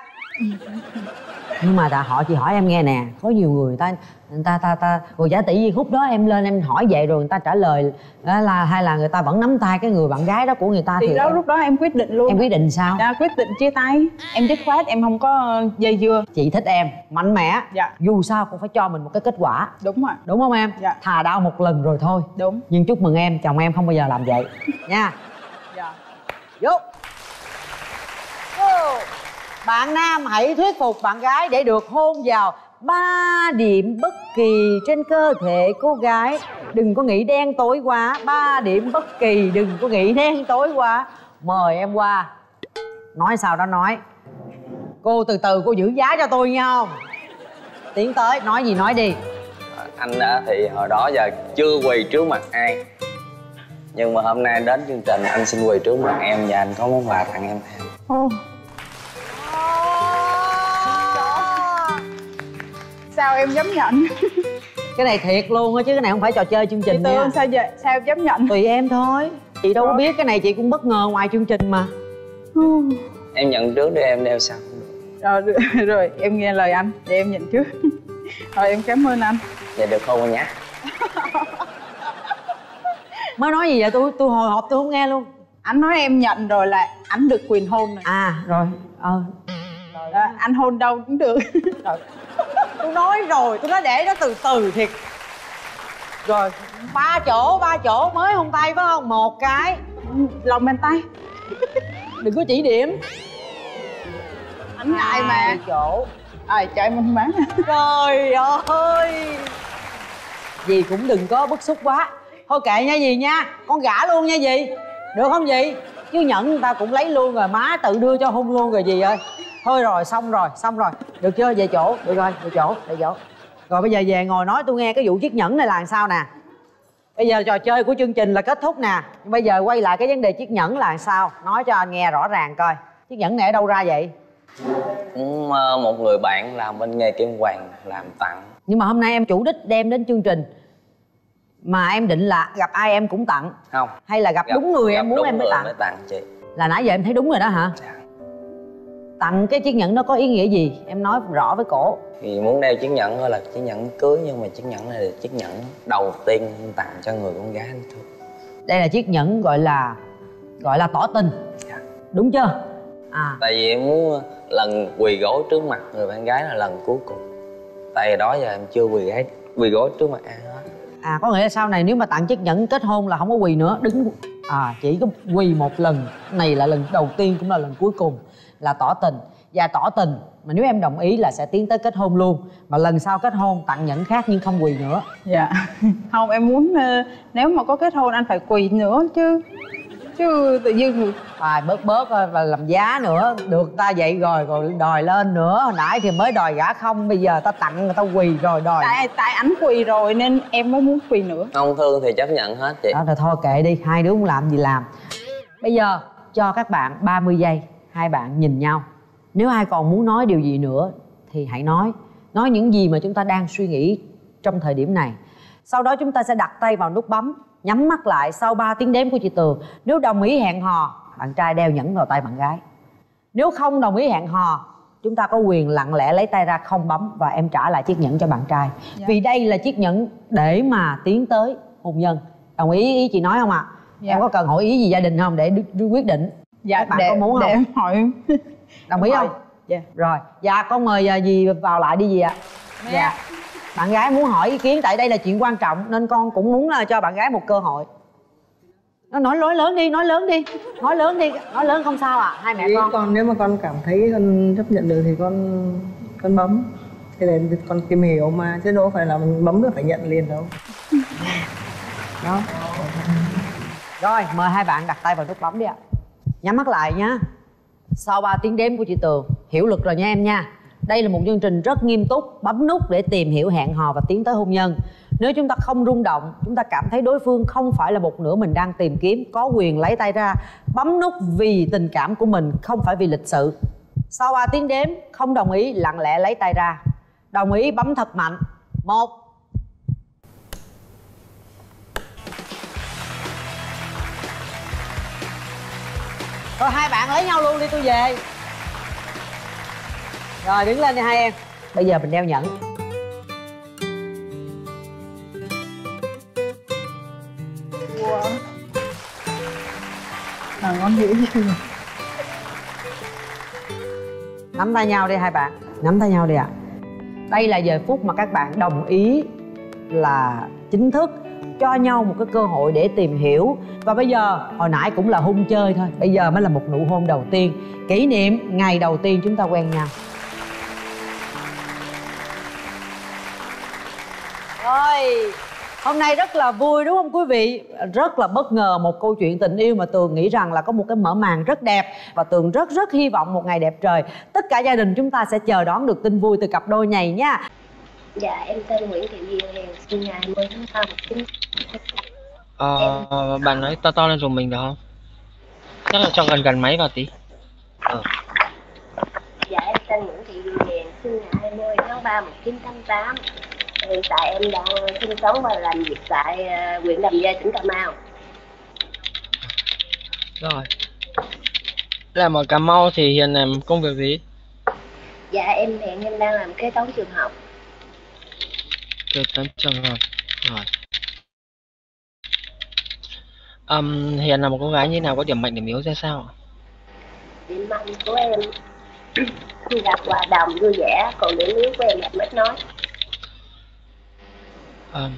Nhưng mà ta hỏi chị hỏi em nghe nè, có nhiều người ta người ta ta ta rồi giả tỷ gì khúc đó em lên em hỏi vậy rồi người ta trả lời đó là hay là người ta vẫn nắm tay cái người bạn gái đó của người ta Thì, thì đó em, lúc đó em quyết định luôn. em quyết định sao? Dạ, quyết định chia tay. Em dứt khoát, em không có dây dưa. Chị thích em mạnh mẽ. Dạ. Dù sao cũng phải cho mình một cái kết quả, Đúng rồi. đúng không em? Dạ. Thà đau một lần rồi thôi. Đúng. Nhưng chúc mừng em, chồng em không bao giờ làm vậy nha. Dạ. Vô. Vô. Bạn nam hãy thuyết phục bạn gái để được hôn vào ba điểm bất kỳ trên cơ thể cô gái. Đừng có nghĩ đen tối quá. Ba điểm bất kỳ, đừng có nghĩ đen tối quá. Mời em qua. Nói sao đó nói. Cô từ từ cô giữ giá cho tôi nha không? Tiến tới, nói gì nói đi. Anh á, thì hồi đó giờ chưa quỳ trước mặt ai. Nhưng mà hôm nay đến chương trình anh xin quỳ trước mặt em và anh có món quà tặng em thêm. Oh. Sao em dám nhận? Cái này thiệt luôn á chứ cái này không phải trò chơi chương trình chị nha. Tương sao vậy? Sao em dám nhận? Tùy em thôi. Chị đâu có biết, cái này chị cũng bất ngờ ngoài chương trình mà. Em nhận trước để em đeo sau. Rồi, rồi em nghe lời anh để em nhận trước. Rồi em cảm ơn anh. Vậy được không anh nhá? Mới nói gì vậy? Tôi tôi hồi hộp tôi không nghe luôn. Anh nói em nhận rồi là anh được quyền hôn này. À rồi, ờ Đó, anh hôn đâu cũng được. Rồi. Tôi nói rồi, tôi nói để nó từ từ thiệt. Rồi, ba chỗ, ba chỗ mới hôn tay phải không? Một cái. Lòng bàn tay. Đừng có chỉ điểm. Anh ngại mà. Hai chỗ. Rồi, cho em ăn bán. Trời ơi. Dì cũng đừng có bức xúc quá. Thôi kệ nha dì nha. Con gả luôn nha dì. Được không dì? Chứ nhẫn người ta cũng lấy luôn rồi. Má tự đưa cho hôn luôn rồi dì ơi. Thôi rồi, xong rồi, xong rồi. Được chưa? Về chỗ. Được rồi, về chỗ, về chỗ. Rồi bây giờ về ngồi nói tôi nghe cái vụ chiếc nhẫn này là làm sao nè. Bây giờ trò chơi của chương trình là kết thúc nè. Nhưng bây giờ quay lại cái vấn đề chiếc nhẫn là làm sao. Nói cho anh nghe rõ ràng coi. Chiếc nhẫn này ở đâu ra vậy? Cũng uh, một người bạn làm bên nghề kim hoàng làm tặng. Nhưng mà hôm nay em chủ đích đem đến chương trình mà em định là gặp ai em cũng tặng? Không. Hay là gặp, gặp đúng người gặp em muốn đúng em mới tặng? mới tặng chị. Là nãy giờ em thấy đúng rồi đó hả? Dạ. Tặng cái chiếc nhẫn đó có ý nghĩa gì? Em nói rõ với cổ. Thì muốn đeo chiếc nhẫn thôi là chiếc nhẫn cưới. Nhưng mà chiếc nhẫn này là chiếc nhẫn đầu tiên tặng cho người con gái anh thôi. Đây là chiếc nhẫn gọi là Gọi là tỏ tình. Dạ. Đúng chưa? À. Tại vì em muốn lần quỳ gối trước mặt người bạn gái là lần cuối cùng. Tại vì đó giờ em chưa quỳ gái quỳ gối trước mặt ai hết. À có nghĩa là sau này nếu mà tặng chiếc nhẫn kết hôn là không có quỳ nữa, đứng à chỉ có quỳ một lần. Này là lần đầu tiên cũng là lần cuối cùng, là tỏ tình. Và tỏ tình mà nếu em đồng ý là sẽ tiến tới kết hôn luôn. Mà lần sau kết hôn tặng nhẫn khác nhưng không quỳ nữa. Dạ. Không, em muốn nếu mà có kết hôn anh phải quỳ nữa chứ. Chứ tự nhiên Phải bớt bớt và làm giá nữa. Được ta vậy rồi rồi đòi lên nữa. Hồi nãy thì mới đòi gả không, bây giờ ta tặng người ta quỳ rồi đòi. Tại tại ảnh quỳ rồi nên em mới muốn quỳ nữa. Không thương thì chấp nhận hết chị. Đó thì thôi kệ đi, hai đứa muốn làm gì làm. Bây giờ cho các bạn ba mươi giây. Hai bạn nhìn nhau. Nếu ai còn muốn nói điều gì nữa thì hãy nói. Nói những gì mà chúng ta đang suy nghĩ trong thời điểm này. Sau đó chúng ta sẽ đặt tay vào nút bấm, nhắm mắt lại sau ba tiếng đếm của chị Tường. Nếu đồng ý hẹn hò, bạn trai đeo nhẫn vào tay bạn gái. Nếu không đồng ý hẹn hò, chúng ta có quyền lặng lẽ lấy tay ra không bấm và em trả lại chiếc nhẫn cho bạn trai. Dạ. Vì đây là chiếc nhẫn để mà tiến tới hôn nhân. Đồng ý ý chị nói không ạ? À? Dạ. Em có cần hỏi ý gì gia đình không để quyết định? Dạ. Các bạn để, có muốn để không? em hỏi. Đồng ý em không? hỏi. Dạ. Rồi, dạ con mời dì vào lại đi dì ạ. À. Dạ. Bạn gái muốn hỏi ý kiến tại đây là chuyện quan trọng nên con cũng muốn là cho bạn gái một cơ hội. Nó nói nói lớn đi, nói lớn đi, nói lớn đi, nói lớn không sao ạ. À. Hai mẹ Ý con. con nếu mà con cảm thấy con chấp nhận được thì con con bấm. Thế là con tìm hiểu mà chứ đâu phải là mình bấm là phải nhận liền đâu. Đó. Rồi, mời hai bạn đặt tay vào nút bấm đi ạ. Nhắm mắt lại nhá. Sau ba tiếng đếm của chị Tường, hiểu luật rồi nha em nha. Đây là một chương trình rất nghiêm túc, bấm nút để tìm hiểu hẹn hò và tiến tới hôn nhân. Nếu chúng ta không rung động, chúng ta cảm thấy đối phương không phải là một nửa mình đang tìm kiếm, có quyền lấy tay ra, bấm nút vì tình cảm của mình, không phải vì lịch sự. Sau ba tiếng đếm, không đồng ý, lặng lẽ lấy tay ra. Đồng ý bấm thật mạnh. Một. Rồi hai bạn lấy nhau luôn đi, tôi về. Rồi đứng lên đi hai em. Bây giờ mình đeo nhẫn. Wow. À, ngon dữ chưa? Nắm tay nhau đi hai bạn. Nắm tay nhau đi ạ. À. Đây là giờ phút mà các bạn đồng ý là chính thức cho nhau một cái cơ hội để tìm hiểu. Và bây giờ, hồi nãy cũng là hôn chơi thôi, bây giờ mới là một nụ hôn đầu tiên, kỷ niệm ngày đầu tiên chúng ta quen nhau. Rồi, hôm nay rất là vui đúng không quý vị? Rất là bất ngờ một câu chuyện tình yêu mà Tường nghĩ rằng là có một cái mở màn rất đẹp. Và Tường rất rất hy vọng một ngày đẹp trời tất cả gia đình chúng ta sẽ chờ đón được tin vui từ cặp đôi này nha. Dạ, em tên Nguyễn Thị Diệu Hiền, sinh ngày hai mươi tháng ba một chín. Ờ, bạn nói to to lên dùng mình được không? Chắc là cho gần gần máy vào tí. Ờ. Dạ, em tên Nguyễn Thị Diệu Hiền, sinh ngày hai mươi tháng ba một chín tám tám. Hiện tại em đang sinh sống và làm việc tại uh, huyện Đầm Dơi, tỉnh Cà Mau. Rồi. Làm ở Cà Mau thì Hiền làm công việc gì? Dạ, em hiện em đang làm kế toán trường học. Kế toán trường học. Rồi. Um, Hiền là một cô gái như nào, có điểm mạnh điểm yếu ra sao? Điểm mạnh của em khi gặp hòa đồng vui vẻ, còn điểm yếu của em là ít nói. Um,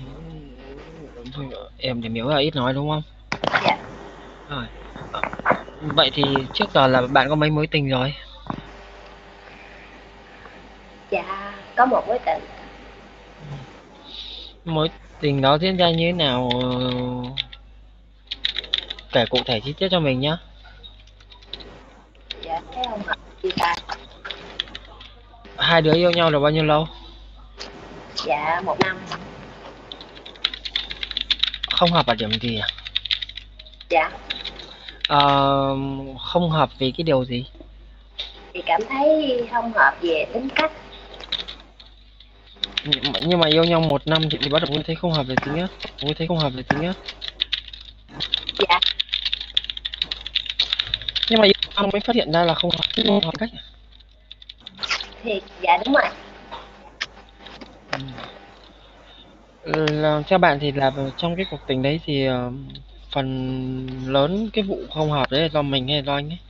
em điểm yếu là ít nói đúng không? Dạ. Rồi. Vậy thì trước giờ là bạn có mấy mối tình rồi? Dạ, có một mối tình. Mối tình đó diễn ra như thế nào? Kể cụ thể chi tiết cho mình nhé. Dạ, thấy không hợp chia tay. Hai đứa yêu nhau được bao nhiêu lâu? Dạ, một năm. Không hợp ở điểm gì à? Dạ. Ờ, không hợp vì cái điều gì? Thì cảm thấy không hợp về tính cách. Nhưng mà, nhưng mà yêu nhau một năm thì, thì bắt đầu mới thấy không hợp về tính á, mới thấy không hợp về tính á. Dạ. Nhưng mà yêu nhau mới phát hiện ra là không hợp, không hợp cách. Thì dạ đúng rồi. Ừ. Là, theo bạn thì là trong cái cuộc tình đấy thì uh, phần lớn cái vụ không hợp đấy là do mình hay là do anh ấy?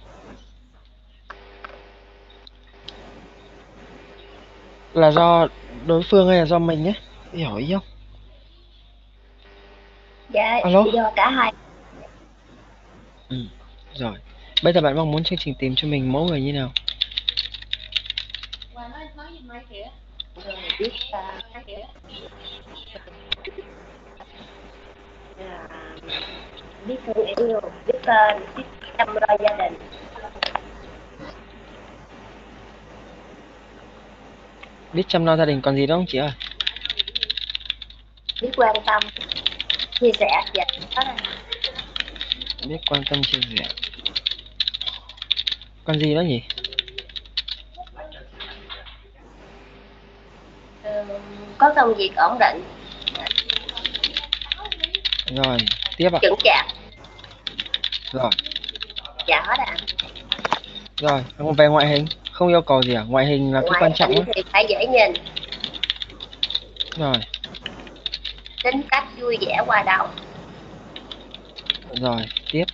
Là do đối phương hay là do mình ấy? Hiểu ý không? Dạ, Alo? do cả hai. Ừ, rồi. Bây giờ bạn mong muốn chương trình tìm cho mình mẫu người như nào? Người biết uh, biết thương yêu, biết uh, biết chăm lo gia đình. Biết chăm lo gia đình còn gì đó không chị ơi? Biết quan tâm, chia sẻ. Dạ, đó là Biết quan tâm chia sẻ. Còn gì đó nhỉ? uh, có công việc ổn định. Rồi, tiếp ạ. Chững chạc. Rồi. Dạ hết ạ. Rồi, còn về ngoại hình, không yêu cầu gì à? Ngoại hình là cái Ngoại quan trọng hình á. thì phải dễ nhìn. Rồi. Tính cách vui vẻ hòa đồng. Rồi, tiếp.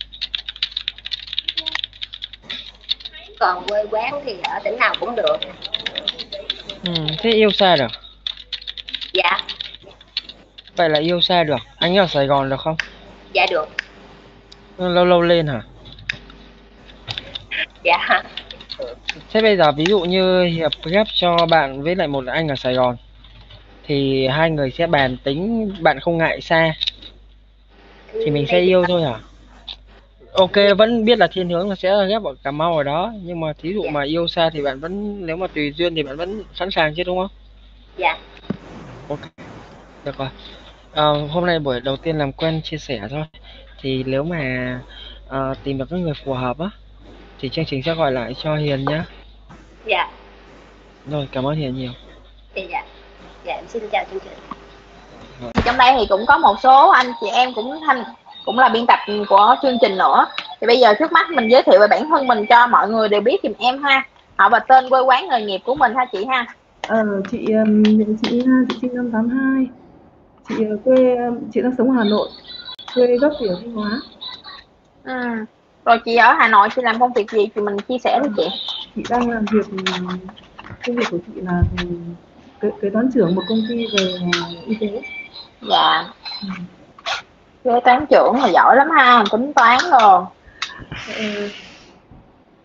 Còn quê quán thì ở tỉnh nào cũng được. Ừ, thế yêu xa được? Dạ. Vậy là yêu xa được. Anh ở Sài Gòn được không? Dạ được. Lâu lâu lên hả? Dạ. Thế bây giờ ví dụ như Hiệp ghép cho bạn với lại một anh ở Sài Gòn thì hai người sẽ bàn tính, bạn không ngại xa thì mình sẽ yêu thôi hả? Ok, vẫn biết là thiên hướng là sẽ ghép ở Cà Mau ở đó, nhưng mà thí dụ Dạ. mà yêu xa thì bạn vẫn, nếu mà tùy duyên thì bạn vẫn sẵn sàng chứ đúng không? Dạ. Ok, được rồi. À, hôm nay buổi đầu tiên làm quen chia sẻ thôi, thì nếu mà à, tìm được cái người phù hợp á thì chương trình sẽ gọi lại cho Hiền nhá. Dạ. Rồi, cảm ơn Hiền nhiều. Dạ. Dạ, dạ em xin chào chương trình. Trong đây thì cũng có một số anh chị em cũng thanh cũng là biên tập của chương trình nữa. Thì bây giờ trước mắt mình giới thiệu về bản thân mình cho mọi người đều biết giùm em ha. Họ và tên, quê quán, nghề nghiệp của mình ha chị ha. Ờ, chị chị chị sinh năm tám hai. Chị quê chị đang sống ở Hà Nội. Quê gốc thì ở Thanh Hóa. Ừ. Rồi chị ở Hà Nội chị làm công việc gì thì mình chia sẻ với chị. Chị đang làm việc, công việc của chị là kế, kế toán trưởng một công ty về y tế. Dạ. Ừ. Kế toán trưởng là giỏi lắm ha, tính toán rồi. Ừ.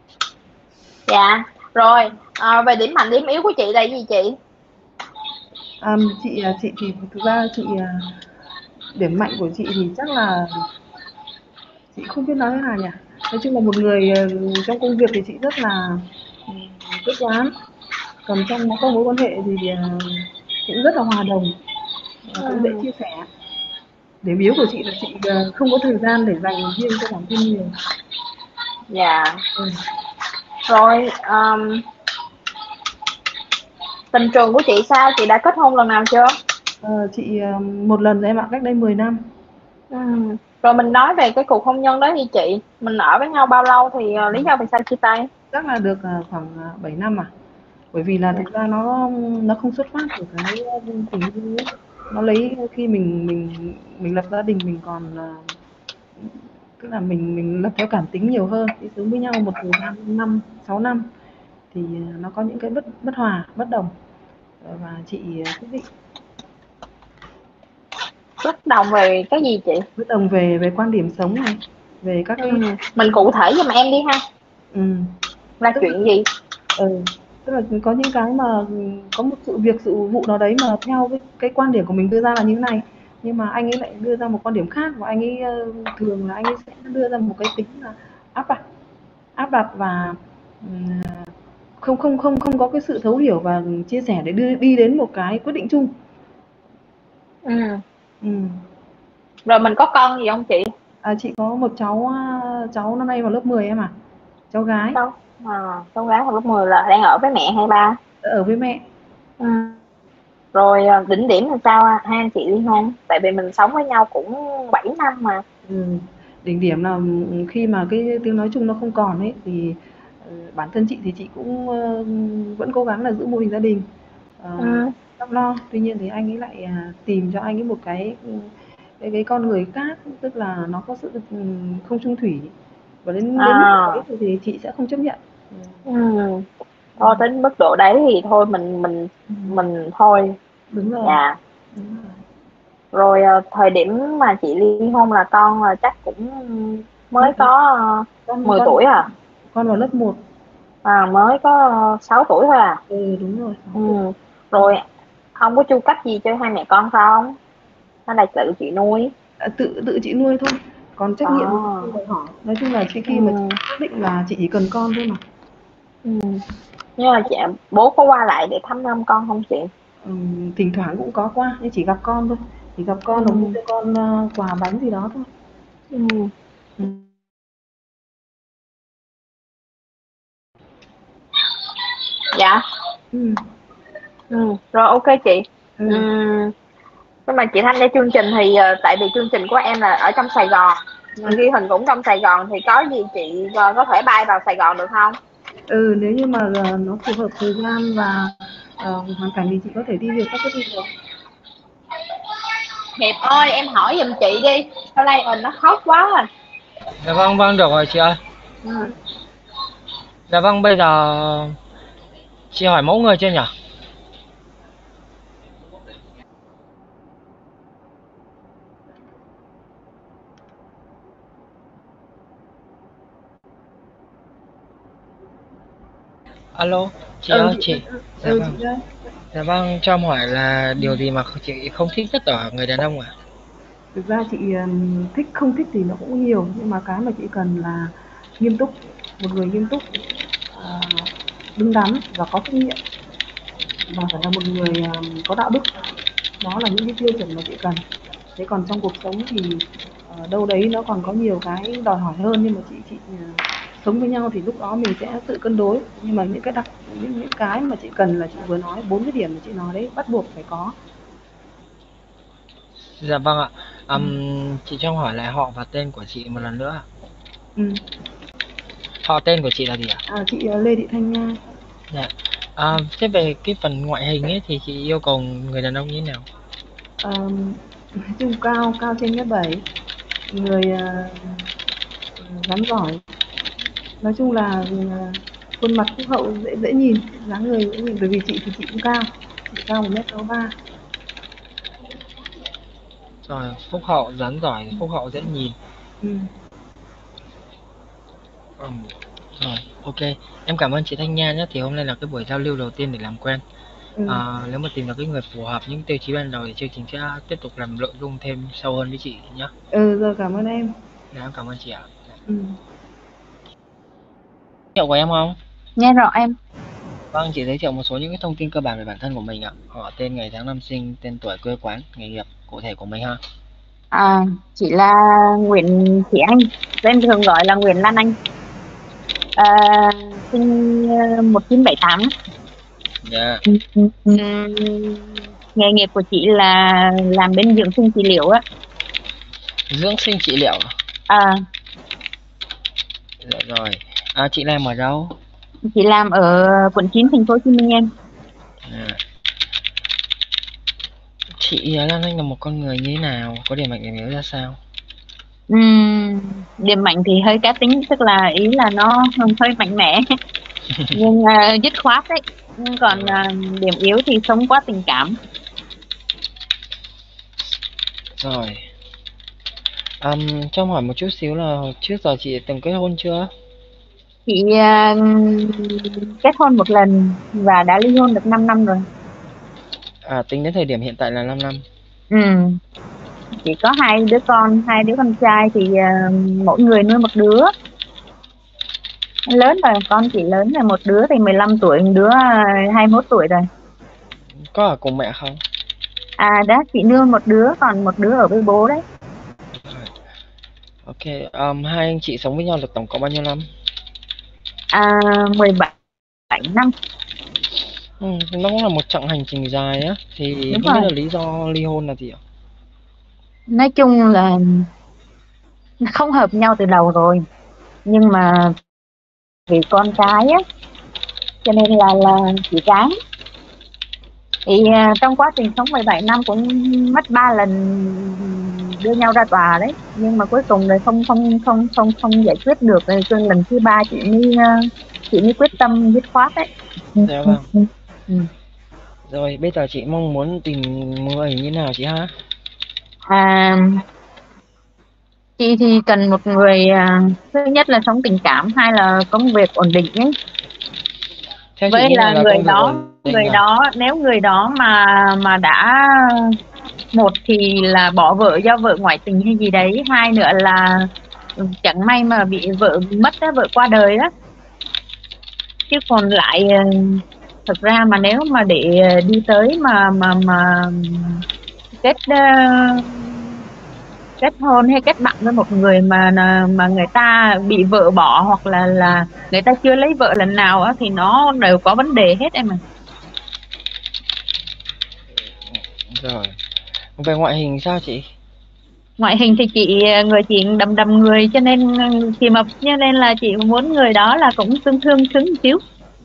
Dạ. Rồi, à, về điểm mạnh điểm yếu của chị là gì chị? À, chị à, chị thì thực ra chị à, điểm mạnh của chị thì chắc là chị không biết nói thế nào nhỉ. Nói chung là một người ờ, trong công việc thì chị rất là ừ, quyết đoán, còn trong các mối quan hệ thì ờ, cũng rất là hòa đồng, và cũng dễ Ừ. chia sẻ. Điểm yếu của chị là chị ờ, không có thời gian để dành riêng cho bản thân nhiều. Dạ. Ừ. Rồi um, tình trường của chị sao? Chị đã kết hôn lần nào chưa? Ờ, chị ờ, một lần rồi em ạ, cách đây mười năm. Ừ. Rồi mình nói về cái cuộc hôn nhân đó thì chị, mình ở với nhau bao lâu thì ờ, lý do vì sao chia tay? Chắc là được ờ, khoảng ờ, bảy năm à. Bởi vì là thực ra nó nó không xuất phát từ cái tình yêu ấy. Nó lấy khi mình mình mình lập gia đình mình còn ờ, tức là mình mình lập theo cảm tính nhiều hơn, đi sống với nhau một thời gian năm sáu năm thì ờ, nó có những cái bất bất hòa, bất đồng. Ờ, và chị ờ, quyết định Bất đồng về cái gì chị? bất đồng về về quan điểm sống này, về các Ừ. cái Mình cụ thể giùm em đi ha. ừ, Là tức chuyện gì? ừ, tức là có những cái mà có một sự việc sự vụ nào đấy mà theo cái, cái quan điểm của mình đưa ra là như thế này, nhưng mà anh ấy lại đưa ra một quan điểm khác, và anh ấy ờ, thường là anh ấy sẽ đưa ra một cái tính là áp đặt áp đặt và ừm, không không không không có cái sự thấu hiểu và chia sẻ để đưa đi đến một cái quyết định chung. Ừ. Ừ. Rồi mình có con gì không chị? À, chị có một cháu à, cháu năm nay vào lớp mười em à, cháu gái. Cháu à, cháu gái học lớp mười là đang ở với mẹ hay ba? Ở với mẹ. Ừ. Rồi à, đỉnh điểm là sao à? Hai anh chị ly hôn? Tại vì mình sống với nhau cũng bảy năm mà. Ừ. Đỉnh điểm là khi mà cái tiếng nói chung nó không còn ấy thì ờ, bản thân chị thì chị cũng ờ, vẫn cố gắng là giữ mô hình gia đình, ờ, Ừ. chăm lo. Tuy nhiên thì anh ấy lại à, tìm cho anh ấy một cái cái cái con người khác, tức là nó có sự ừ, không chung thủy, và đến đến mức độ đấy À. thì, thì chị sẽ không chấp nhận. Ừ. Ừ. Thôi đến mức độ đấy thì thôi mình mình Ừ. mình thôi. Đúng rồi. Dạ. Đúng rồi. Rồi à, thời điểm mà chị ly hôn là con là chắc cũng mới Con có uh, con mười con tuổi à? con vào lớp một. À mới có uh, sáu tuổi thôi à? Ừ, đúng rồi, Ừ. sáu tuổi. Rồi không có chu cấp gì cho hai mẹ con không? Hay là tự chị nuôi? À, tự tự chị nuôi thôi, còn trách nhiệm thì chị không À. đòi hỏi. Nói chung là chị Ừ. khi mà chị xác định là chị chỉ cần con thôi mà. Ừ. Nhưng mà chị bố có qua lại để thăm nom con không chị? Ừm, thỉnh thoảng cũng có qua, nhưng chỉ gặp con thôi, chỉ gặp Ừ. con rồi mua cho con ờ, quà bánh gì đó thôi. Ừ. Ừ. Dạ. Ừ. Ừ. Rồi ok chị. Ừ. Ừ. Nhưng mà chị tham gia chương trình thì ờ, tại vì chương trình của em là ở trong Sài Gòn, À, ghi hình cũng trong Sài Gòn thì có gì chị ờ, có thể bay vào Sài Gòn được không? ừ, nếu như mà ờ, nó phù hợp thời gian và ờ, hoàn cảnh thì chị có thể đi việc sắp xếp đi được. Hiệp ơi em hỏi giùm chị đi, sau đây ờ, nó khóc quá à. Dạ vâng, vâng, được rồi chị ơi. Ừ. Dạ vâng, bây giờ chị hỏi mẫu người chưa nhỉ? Ừ, Alo, chị ừ, ơi, chị chị. Dạ ừ, chị vâng. đây. Dạ vâng, cho em hỏi là điều gì mà chị không thích nhất ở người đàn ông ạ? Thực ra chị ừm, thích không thích thì nó cũng nhiều, nhưng mà cái mà chị cần là nghiêm túc, một người nghiêm túc, à, đứng đắn và có trách nhiệm, và phải là một người ừm, có đạo đức. Đó là những cái tiêu chuẩn mà chị cần. Thế còn trong cuộc sống thì ờ, đâu đấy nó còn có nhiều cái đòi hỏi hơn, nhưng mà chị chị ờ, sống với nhau thì lúc đó mình sẽ tự cân đối. Nhưng mà những cái đặc những những cái mà chị cần là chị vừa nói bốn cái điểm mà chị nói đấy bắt buộc phải có. Dạ vâng ạ. Ừ. Ừm, chị cho em hỏi lại họ và tên của chị một lần nữa. Ừ. Họ tên của chị là gì ạ? À, chị ờ, Lê Thị Thanh Nga. Dạ. À, thế về cái phần ngoại hình ấy thì chị yêu cầu người đàn ông như thế nào? Ờm, nói chung cao cao trên mét bảy, người ờ, rắn giỏi. Nói chung là ờ, khuôn mặt phúc hậu, dễ dễ nhìn, dáng người dễ nhìn, bởi vì chị thì chị cũng cao, chị cao một mét sáu ba. Rồi, phúc hậu, rắn giỏi, phúc hậu dễ nhìn. Ừ. Ừm, rồi, ok. Em cảm ơn chị Thanh Nha nhé. Thì hôm nay là cái buổi giao lưu đầu tiên để làm quen. Ừ. À, nếu mà tìm được cái người phù hợp những tiêu chí ban đầu thì chương trình sẽ tiếp tục làm nội dung thêm sâu hơn với chị nhé. Ừ rồi, cảm ơn em. Dạ, em cảm ơn chị ạ. Ừ. Hiệu của em không? Nghe rõ em. Vâng, chị giới thiệu một số những cái thông tin cơ bản về bản thân của mình ạ. Họ, tên, ngày tháng năm sinh, tên tuổi, quê quán, nghề nghiệp cụ thể của mình ha. À, chị là Nguyễn Thị Anh, em thường gọi là Nguyễn Lan Anh. À, sinh ờ, một chín bảy tám. Dạ. Ừ, ừ, ừ. Nghề nghiệp của chị là làm bên dưỡng sinh trị liệu á. Dưỡng sinh trị liệu. À, Dạ rồi. À, chị làm ở đâu? chị làm ở quận chín thành phố Hồ Chí Minh em. À. Chị Lan Anh là một con người như thế nào? Có điểm mạnh điểm yếu ra sao? Ừm, điểm mạnh thì hơi cá tính, tức là ý là nó hơi mạnh mẽ nhưng uh, dứt khoát đấy. Nhưng còn uh, điểm yếu thì sống quá tình cảm. Rồi. Um, cho em hỏi một chút xíu là trước giờ chị từng kết hôn chưa? Chị uh, kết hôn một lần và đã ly hôn được 5 năm rồi. À, tính đến thời điểm hiện tại là 5 năm. Ừ. Chị có hai đứa con, hai đứa con trai thì uh, mỗi người nuôi một đứa. Lớn rồi, con chị lớn rồi, một đứa thì mười lăm tuổi, một đứa uh, hai mươi mốt tuổi rồi. Có ở cùng mẹ không? À đó, chị nuôi một đứa, còn một đứa ở với bố đấy. Ok, um, hai anh chị sống với nhau được tổng cộng bao nhiêu năm? À, mười bảy năm. Ừ, nó cũng là một chặng hành trình dài á. Thì Đúng không biết rồi. là lý do ly hôn là gì ạ? Nói chung là không hợp nhau từ đầu rồi, nhưng mà vì con cái á cho nên là là chị gái thì à, trong quá trình sống mười bảy năm cũng mất ba lần đưa nhau ra tòa đấy, nhưng mà cuối cùng rồi không không không không không giải quyết được, rồi cho nên lần thứ ba chị mới à, chị mới quyết tâm dứt khoát đấy. Dạ vâng. Ừ. Rồi, bây giờ chị mong muốn tìm người như nào chị ha? À, chị thì cần một người à, thứ nhất là sống tình cảm, hai là công việc ổn định ấy. Theo chị Với như là nào là người công việc đó ổn định người à? đó nếu người đó mà mà đã, một thì là bỏ vợ do vợ ngoại tình hay gì đấy, hai nữa là chẳng may mà bị vợ mất á, vợ qua đời á. Chứ còn lại ờ, thực ra mà nếu mà để đi tới mà mà mà kết ờ, kết hôn hay kết bạn với một người mà mà người ta bị vợ bỏ, hoặc là là người ta chưa lấy vợ lần nào á, thì nó đều có vấn đề hết em à. Rồi. Về ngoại hình sao chị? Ngoại hình thì chị, người chị đầm đầm người cho nên chị mập, cho nên là chị muốn người đó là cũng tương thương xứng một xíu,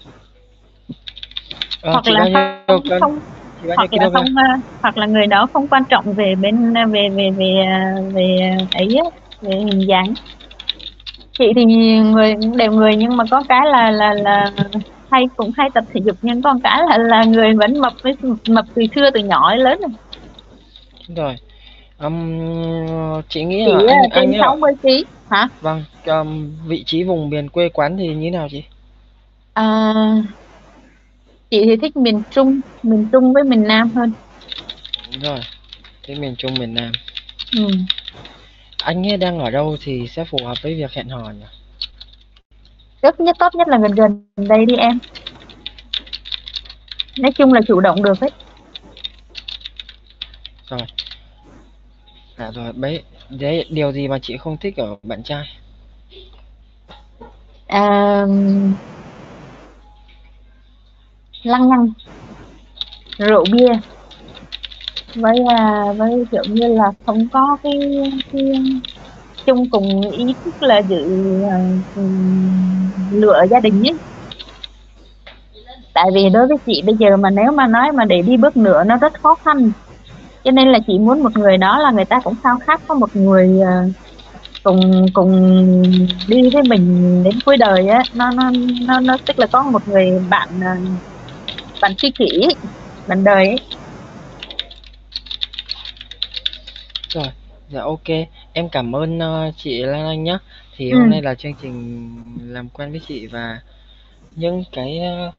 À, hoặc chị là bao nhiêu không cân? không Chị bao nhiêu hoặc là kg? không ờ, hoặc là người đó không quan trọng về bên về về về ờ, về ấy á, về hình dáng. Chị thì người cũng đều người, nhưng mà có cái là là là hay cũng hay tập thể dục, nhưng con cái là là người vẫn mập, với mập từ xưa từ nhỏ đến lớn rồi. Rồi. Um, chị nghĩ Chị là ờ, anh trên anh ấy sáu ở mươi ký hả? vâng, um, vị trí vùng miền quê quán thì như nào chị? À, chị thì thích miền Trung, miền Trung với miền Nam hơn. Rồi, thế miền Trung miền Nam. Ừ. Anh ấy đang ở đâu thì sẽ phù hợp với việc hẹn hò nhỉ? Tốt nhất tốt nhất là gần gần đây đi em. Nói chung là chủ động được hết. Rồi. À rồi, đấy, đấy điều gì mà chị không thích ở bạn trai? À, lăng nhăng, rượu bia, với à, với kiểu như là không có cái, cái chung cùng ý thức là giữ à, lựa gia đình ấy. Tại vì đối với chị bây giờ mà nếu mà nói mà để đi bước nữa nó rất khó khăn, cho nên là chị muốn một người đó là người ta cũng khao khát có một người à, cùng cùng đi với mình đến cuối đời á, nó nó nó nó tức là có một người bạn à, bạn tri kỷ ấy, bạn đời ấy. Rồi, dạ ok, em cảm ơn uh, chị Lan Anh nhé. Thì Ừ. hôm nay là chương trình làm quen với chị và những cái uh,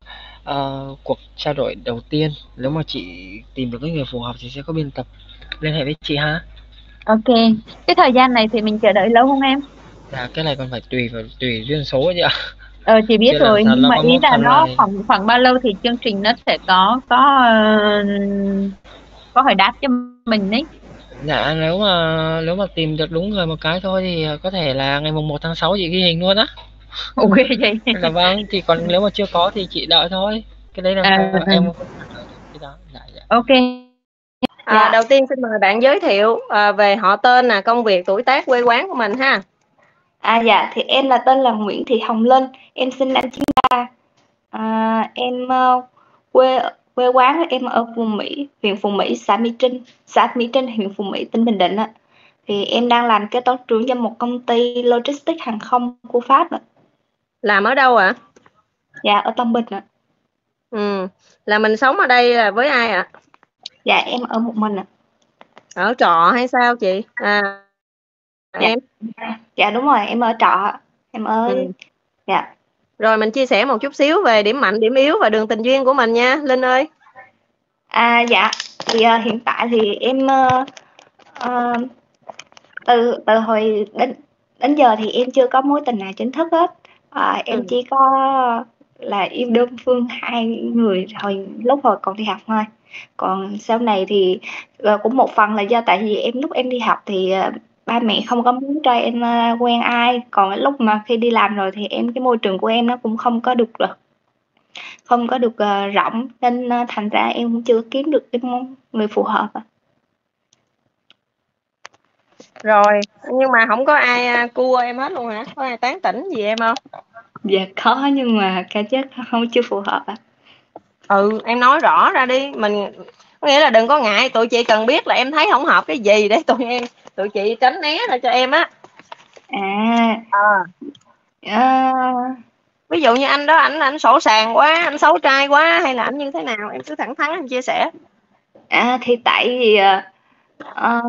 Ờ, cuộc trao đổi đầu tiên, nếu mà chị tìm được cái người phù hợp thì sẽ có biên tập liên hệ với chị ha. Ok, cái thời gian này thì mình chờ đợi lâu không em? Dạ, cái này còn phải tùy vào tùy duyên số chị ạ. Ờ chị biết Chưa làm rồi, sao nhưng nó mà có ý một là phần nó này. khoảng khoảng bao lâu thì chương trình nó sẽ có có ờ, có hồi đáp cho mình đấy. Dạ, nếu mà nếu mà tìm được đúng người một cái thôi thì có thể là ngày mùng một tháng sáu chị ghi hình luôn á. Ok vậy. Là vâng, thì còn nếu mà chưa có thì chị đợi thôi. Cái đấy làm Ờ, sao ờ, em không trả lời được cái đó. Dạ, dạ. ok. À, Dạ. đầu tiên xin mời bạn giới thiệu à, về họ tên, là công việc, tuổi tác, quê quán của mình ha. À dạ, thì em là tên là Nguyễn Thị Hồng Linh, em sinh năm chín ba. À, em ờ, quê quê quán của em ở Phú Mỹ, huyện Phú Mỹ, xã Mỹ Trinh, xã Mỹ Trinh, huyện Phú Mỹ, tỉnh Bình Định ạ. Thì em đang làm kế toán trưởng cho một công ty logistics hàng không của Pháp ạ. Làm ở đâu ạ? Dạ, ở Tân Bình ạ. Ừ. Là mình sống ở đây là với ai ạ? Dạ, em ở một mình ạ. Ở trọ hay sao chị? À, Dạ, em. dạ đúng rồi, em ở trọ ạ. Em ở Ừ. dạ. Rồi mình chia sẻ một chút xíu về điểm mạnh, điểm yếu và đường tình duyên của mình nha, Linh ơi. À dạ, thì ờ, hiện tại thì em ờ, ờ, từ từ hồi đến đến giờ thì em chưa có mối tình nào chính thức hết. À, em Ừ. chỉ có là yêu đơn phương hai người hồi lúc hồi còn đi học thôi. Còn sau này thì ờ, cũng một phần là do tại vì em lúc em đi học thì ờ, ba mẹ không có muốn cho em ờ, quen ai. Còn lúc mà khi đi làm rồi thì em cái môi trường của em nó cũng không có được không có được ờ, rộng, nên ờ, thành ra em cũng chưa kiếm được cái mong- người phù hợp ạ. Rồi, nhưng mà không có ai à, cua em hết luôn hả? Có ai tán tỉnh gì em không? Dạ có, nhưng mà cảm giác không chưa phù hợp ạ. Ừ, em nói rõ ra đi. Mình có nghĩa là đừng có ngại, tụi chị cần biết là em thấy không hợp cái gì để tụi em tụi chị tránh né ra cho em á. À, À, ờ, ví dụ như anh đó, ảnh ảnh sổ sàng quá, anh xấu trai quá, hay là ảnh như thế nào, em cứ thẳng thắn em chia sẻ. à thì tại vì ờ, ờ,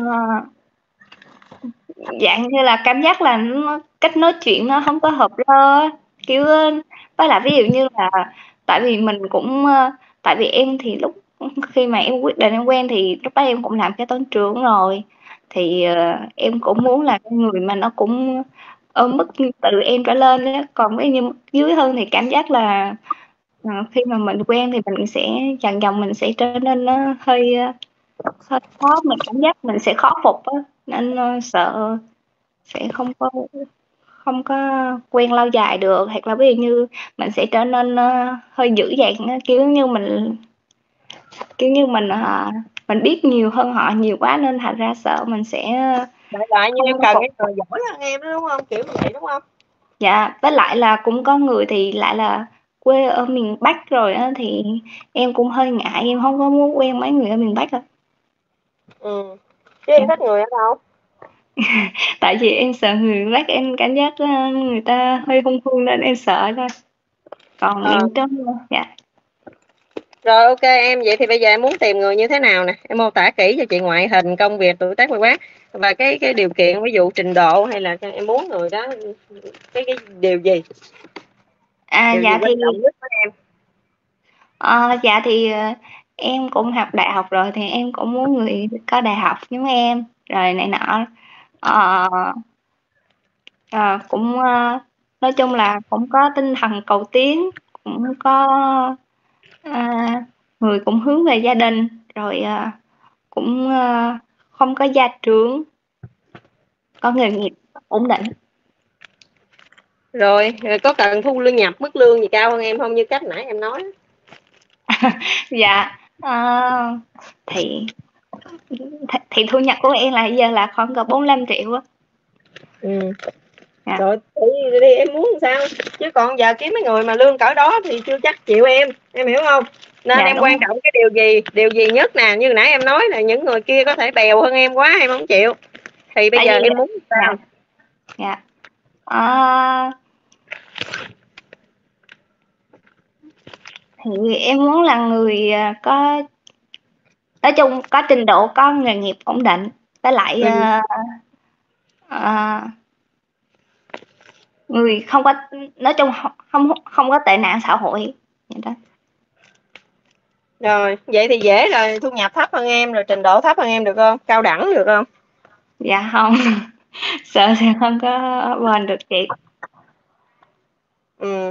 dạng như là cảm giác là nó, cách nói chuyện nó không có hợp lơ á. Kiểu ờ, với lại ví dụ như là tại vì mình cũng ờ, tại vì em thì lúc khi mà em quyết định em quen thì lúc đó em cũng làm kế toán trưởng rồi, thì ờ, em cũng muốn là cái người mà nó cũng ở mức từ em trở lên á, còn với như dưới hơn thì cảm giác là ờ, khi mà mình quen thì mình sẽ dần dần mình sẽ trở nên nó hơi ờ, hơi khó, mình cảm giác mình sẽ khó phục á, nên ờ, sợ sẽ không có không có quen lâu dài được, hoặc là ví dụ như mình sẽ trở nên ờ, hơi dữ dằn á, kiểu như mình kiểu như mình ờ, mình biết nhiều hơn họ nhiều quá nên thành ra sợ mình sẽ Đại loại như không em có cần phục. cái người giỏi hơn em đó, đúng không, kiểu như vậy đúng không? Dạ, với lại là cũng có người thì lại là quê ở miền Bắc rồi á, thì em cũng hơi ngại, em không có muốn quen mấy người ở miền Bắc á. Ừ. Chứ em thích người ở đâu? Tại vì em sợ người Bắc, em cảm giác ờ, người ta hơi hung hăng nên em sợ thôi. Còn Ờ. miền Trung dạ. Rồi ok em, vậy thì bây giờ em muốn tìm người như thế nào nè? Em mô tả kỹ cho chị ngoại hình, công việc, tuổi tác, quê quán và cái cái điều kiện, ví dụ trình độ, hay là em muốn người đó cái cái điều gì? À Điều gì dạ quan thì trọng nhất với em? ờ, dạ thì ờ, em cũng học đại học rồi, thì em cũng muốn người có đại học giống em rồi này nọ. Ờ, ờ, cũng ờ, nói chung là cũng có tinh thần cầu tiến, cũng có à, người cũng hướng về gia đình rồi à, cũng à, không có gia trưởng, có nghề nghiệp ổn định. Rồi, rồi có cần thu lương nhập, mức lương gì cao hơn em không, như cách nãy em nói? Dạ à, thì th- thì thu nhập của em là giờ là khoảng gần bốn mươi lăm triệu á. Ừ. Dạ. Rồi đi, đi em muốn làm sao, chứ còn giờ kiếm mấy người mà lương cỡ đó thì chưa chắc chịu em em hiểu không? Nên Dạ em đúng quan rồi. trọng cái điều gì, điều gì nhất nè, như nãy em nói là những người kia có thể bèo hơn em quá em không chịu, thì bây Tại giờ vì em muốn sao? dạ dạ à, thì em muốn là người à, có, nói chung có trình độ, có nghề nghiệp ổn định, với lại Ừ. à, à, người không có, nói chung không không, không có tệ nạn xã hội vậy đó. Rồi, vậy thì dễ rồi, thu nhập thấp hơn em, rồi trình độ thấp hơn em được không? Cao đẳng được không? Dạ không. Sợ sẽ không có bền được chị. Ừ.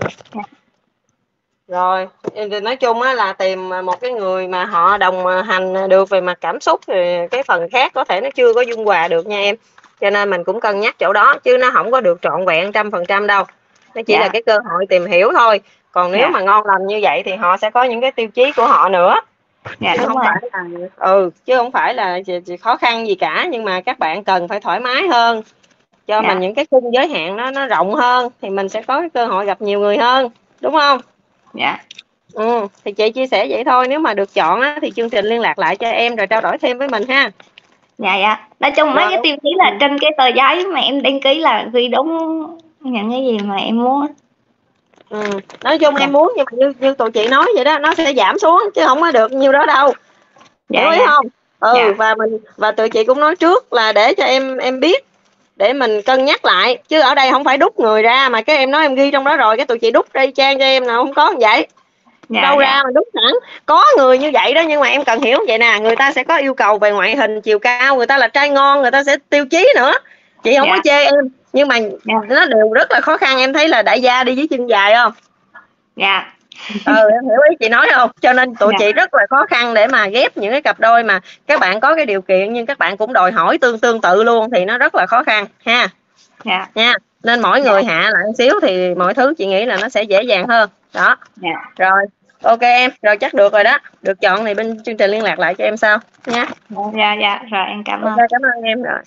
Rồi, nói chung á là tìm một cái người mà họ đồng hành được về mặt cảm xúc, thì cái phần khác có thể nó chưa có dung hòa được nha em. Cho nên mình cũng cân nhắc chỗ đó, chứ nó không có được trọn vẹn trăm phần trăm đâu. Nó chỉ Dạ. là cái cơ hội tìm hiểu thôi. Còn nếu Dạ. mà ngon lành như vậy thì họ sẽ có những cái tiêu chí của họ nữa. Dạ Chứ đúng không rồi. phải là ừ chứ không phải là khó khăn gì cả, nhưng mà các bạn cần phải thoải mái hơn, cho Dạ. mình những cái khung giới hạn nó nó rộng hơn, thì mình sẽ có cái cơ hội gặp nhiều người hơn, đúng không? Dạ. Ừ, thì chị chia sẻ vậy thôi. Nếu mà được chọn á, thì chương trình liên lạc lại cho em rồi trao đổi thêm với mình ha. Dạ dạ. Nói chung mấy Rồi. cái tiêu chí là trên cái tờ giấy mà em đăng ký là ghi đúng những cái gì mà em muốn. Ừ. Nói chung Dạ. em muốn, nhưng mà như, như tụi chị nói vậy đó, nó sẽ giảm xuống chứ không có được nhiêu đó đâu. Dạ, Hiểu ý dạ. không? Ừ, Dạ. và mình và tụi chị cũng nói trước là để cho em em biết, để mình cân nhắc lại, chứ ở đây không phải đút người ra mà cái em nói em ghi trong đó rồi cái tụi chị đút y chang cho em, nào không có như vậy. Dạ, Đâu dạ. ra mà đút sẵn. Có người như vậy đó, nhưng mà em cần hiểu vậy nè, người ta sẽ có yêu cầu về ngoại hình, chiều cao, người ta là trai ngon, người ta sẽ tiêu chí nữa. Chị không Dạ. có chê em, nhưng mà Dạ. nó đều rất là khó khăn. Em thấy là đại gia đi với chân dài không? Dạ. Ừ, em hiểu ý chị nói không? Cho nên tụi Dạ. chị rất là khó khăn để mà ghép những cái cặp đôi mà các bạn có cái điều kiện nhưng các bạn cũng đòi hỏi tương tương tự luôn, thì nó rất là khó khăn ha. Dạ. Nha. Nên mỗi người hạ lại một xíu thì mọi thứ chị nghĩ là nó sẽ dễ dàng hơn. Đó. Dạ. Rồi, ok em, rồi chắc được rồi đó. Được chọn thì bên chương trình liên lạc lại cho em sau nha. Dạ dạ, rồi em cảm ơn. Ok, cảm ơn em rồi.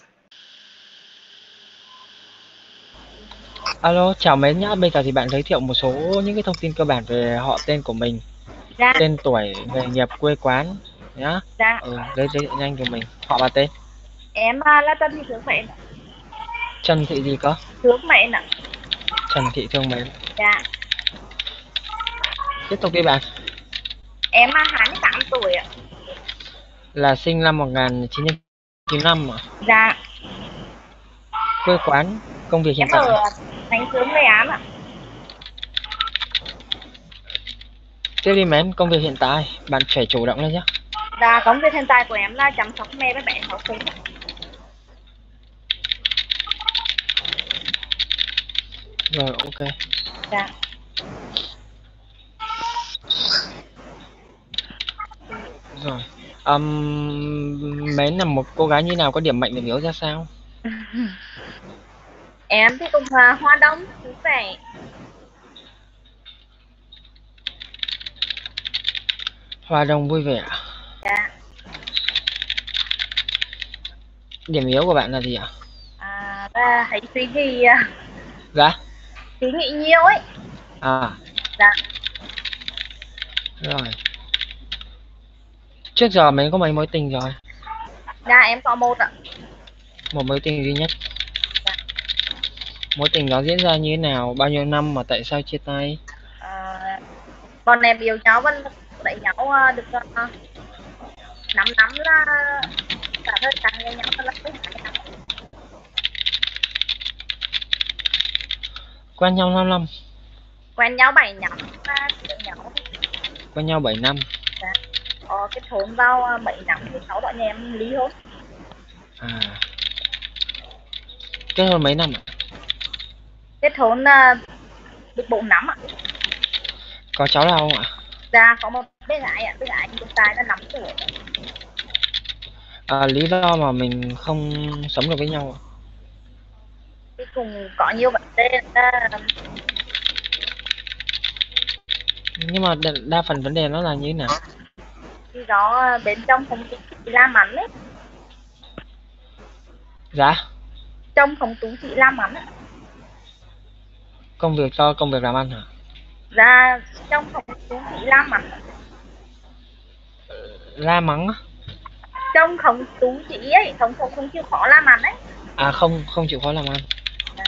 Alo, chào mến nhá. Bây giờ thì bạn giới thiệu một số những cái thông tin cơ bản về họ, tên của mình, Dạ. tên tuổi, nghề nghiệp, quê quán nhá. Dạ. Ừ, giới thiệu nhanh của mình, họ và tên. Em là Trần Thị Thương Mến. Trần Thị gì cơ? Thương Mến ạ. Trần Thị Thương Mến. Dạ. Tiếp tục đi bạn. Em là hai mươi tám tuổi ạ. Là sinh năm một nghìn chín trăm chín mươi lăm ạ. Dạ. Quê quán, công việc hiện Em tại. ở Thanh Xuân, Nghệ An ạ. Tiếp đi Mến, công việc hiện tại, bạn phải chủ động lên nhé. Dạ, công việc hiện tại của em là chăm sóc mẹ với bé học sinh. Rồi, ok. Dạ. Rồi. Um, Mến là một cô gái như nào, có điểm mạnh điểm yếu ra sao? Em thì cũng uh, hoa đông, vui vẻ. Hòa đồng vui vẻ. Dạ. Điểm yếu của bạn là gì ạ? À, là hãy suy nghĩ. Dạ? Suy nghĩ nhiều ấy. À. Dạ. Rồi. Trước giờ Mến có mấy mối tình rồi? Dạ, em có một ạ. Một mối tình duy nhất. Dạ. Mối tình đó diễn ra như thế nào? Bao nhiêu năm mà tại sao chia tay? À, bọn em yêu nhau vẫn lấy nhau được uh, năm năm là cả thời gian yêu nhau là tới hai năm. Quen nhau năm năm? Quen nhau bảy năm và yêu nhau. Quen nhau bảy năm. Dạ. Ờ, kết hôn vào bảy năm thì sau đó nhà em ly hôn. À. Kết hôn mấy năm ạ? Kết hôn uh, được bốn năm ạ. Có cháu nào không ạ? Dạ, có một bé gái ạ, bé gái hiện tại là năm tuổi. À, lý do mà mình không sống được với nhau ạ? Thì cũng có nhiều vấn đề là... Nhưng mà đa, đa phần vấn đề nó là như thế nào? Thì đó bên trong không tú chỉ làm ăn ấy. Dạ? Trong không tú chỉ làm ăn ấy. Công việc cho công việc làm ăn hả? Dạ, trong không tú chỉ làm ăn. La mắng á? Trong không tú chỉ ấy, không không không chịu khó làm ăn ấy. À không, không chịu khó làm ăn. Dạ.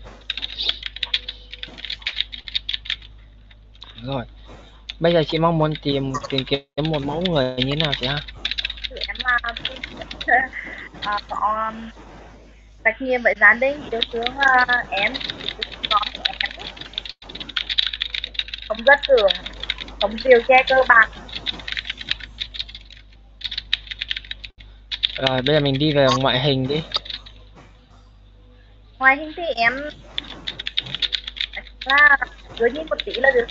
Rồi. Bây giờ chị mong muốn tìm tìm kiếm một mẫu người như thế nào chị ha? Em là uh, có trách nhiệm với gia đình, yêu thương uh, em, con của em, không rất tưởng, không điều che cơ bản, Rồi bây giờ mình đi về ngoại hình đi. Ngoài hình thì em là cứ như một tí là được.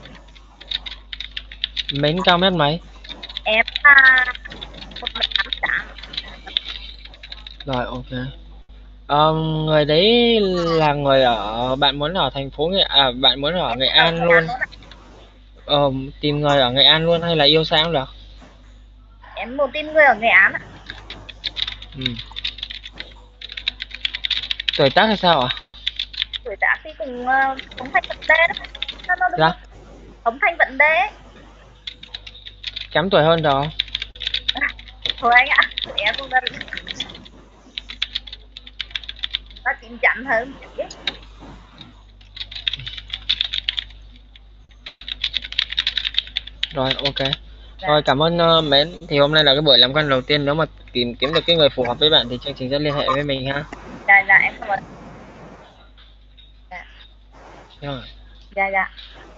Mến cao mét mấy? Em là một mét tám tám. Rồi ok. Ờ, người đấy là người ở, bạn muốn ở thành phố Nghệ à bạn muốn ở Nghệ An luôn? Ờ, tìm người ở Nghệ An luôn hay là yêu xa cũng được? Em muốn tìm người ở Nghệ An ạ. Ừ. Tuổi tác hay sao ạ? Tuổi tác thì cũng uh, không thành vấn đề đó. Nó, nó Dạ? không thành vấn đề. Kém tuổi hơn được không? Thôi anh ạ, em cũng đã nó chín chắn hơn. Rồi ok. Rồi cảm ơn uh, Mến. Thì hôm nay là cái buổi làm quen đầu tiên, nếu mà tìm kiếm được cái người phù hợp với bạn thì chương trình sẽ liên hệ với mình ha. Dạ dạ em cảm ơn. Dạ. Rồi. Dạ dạ.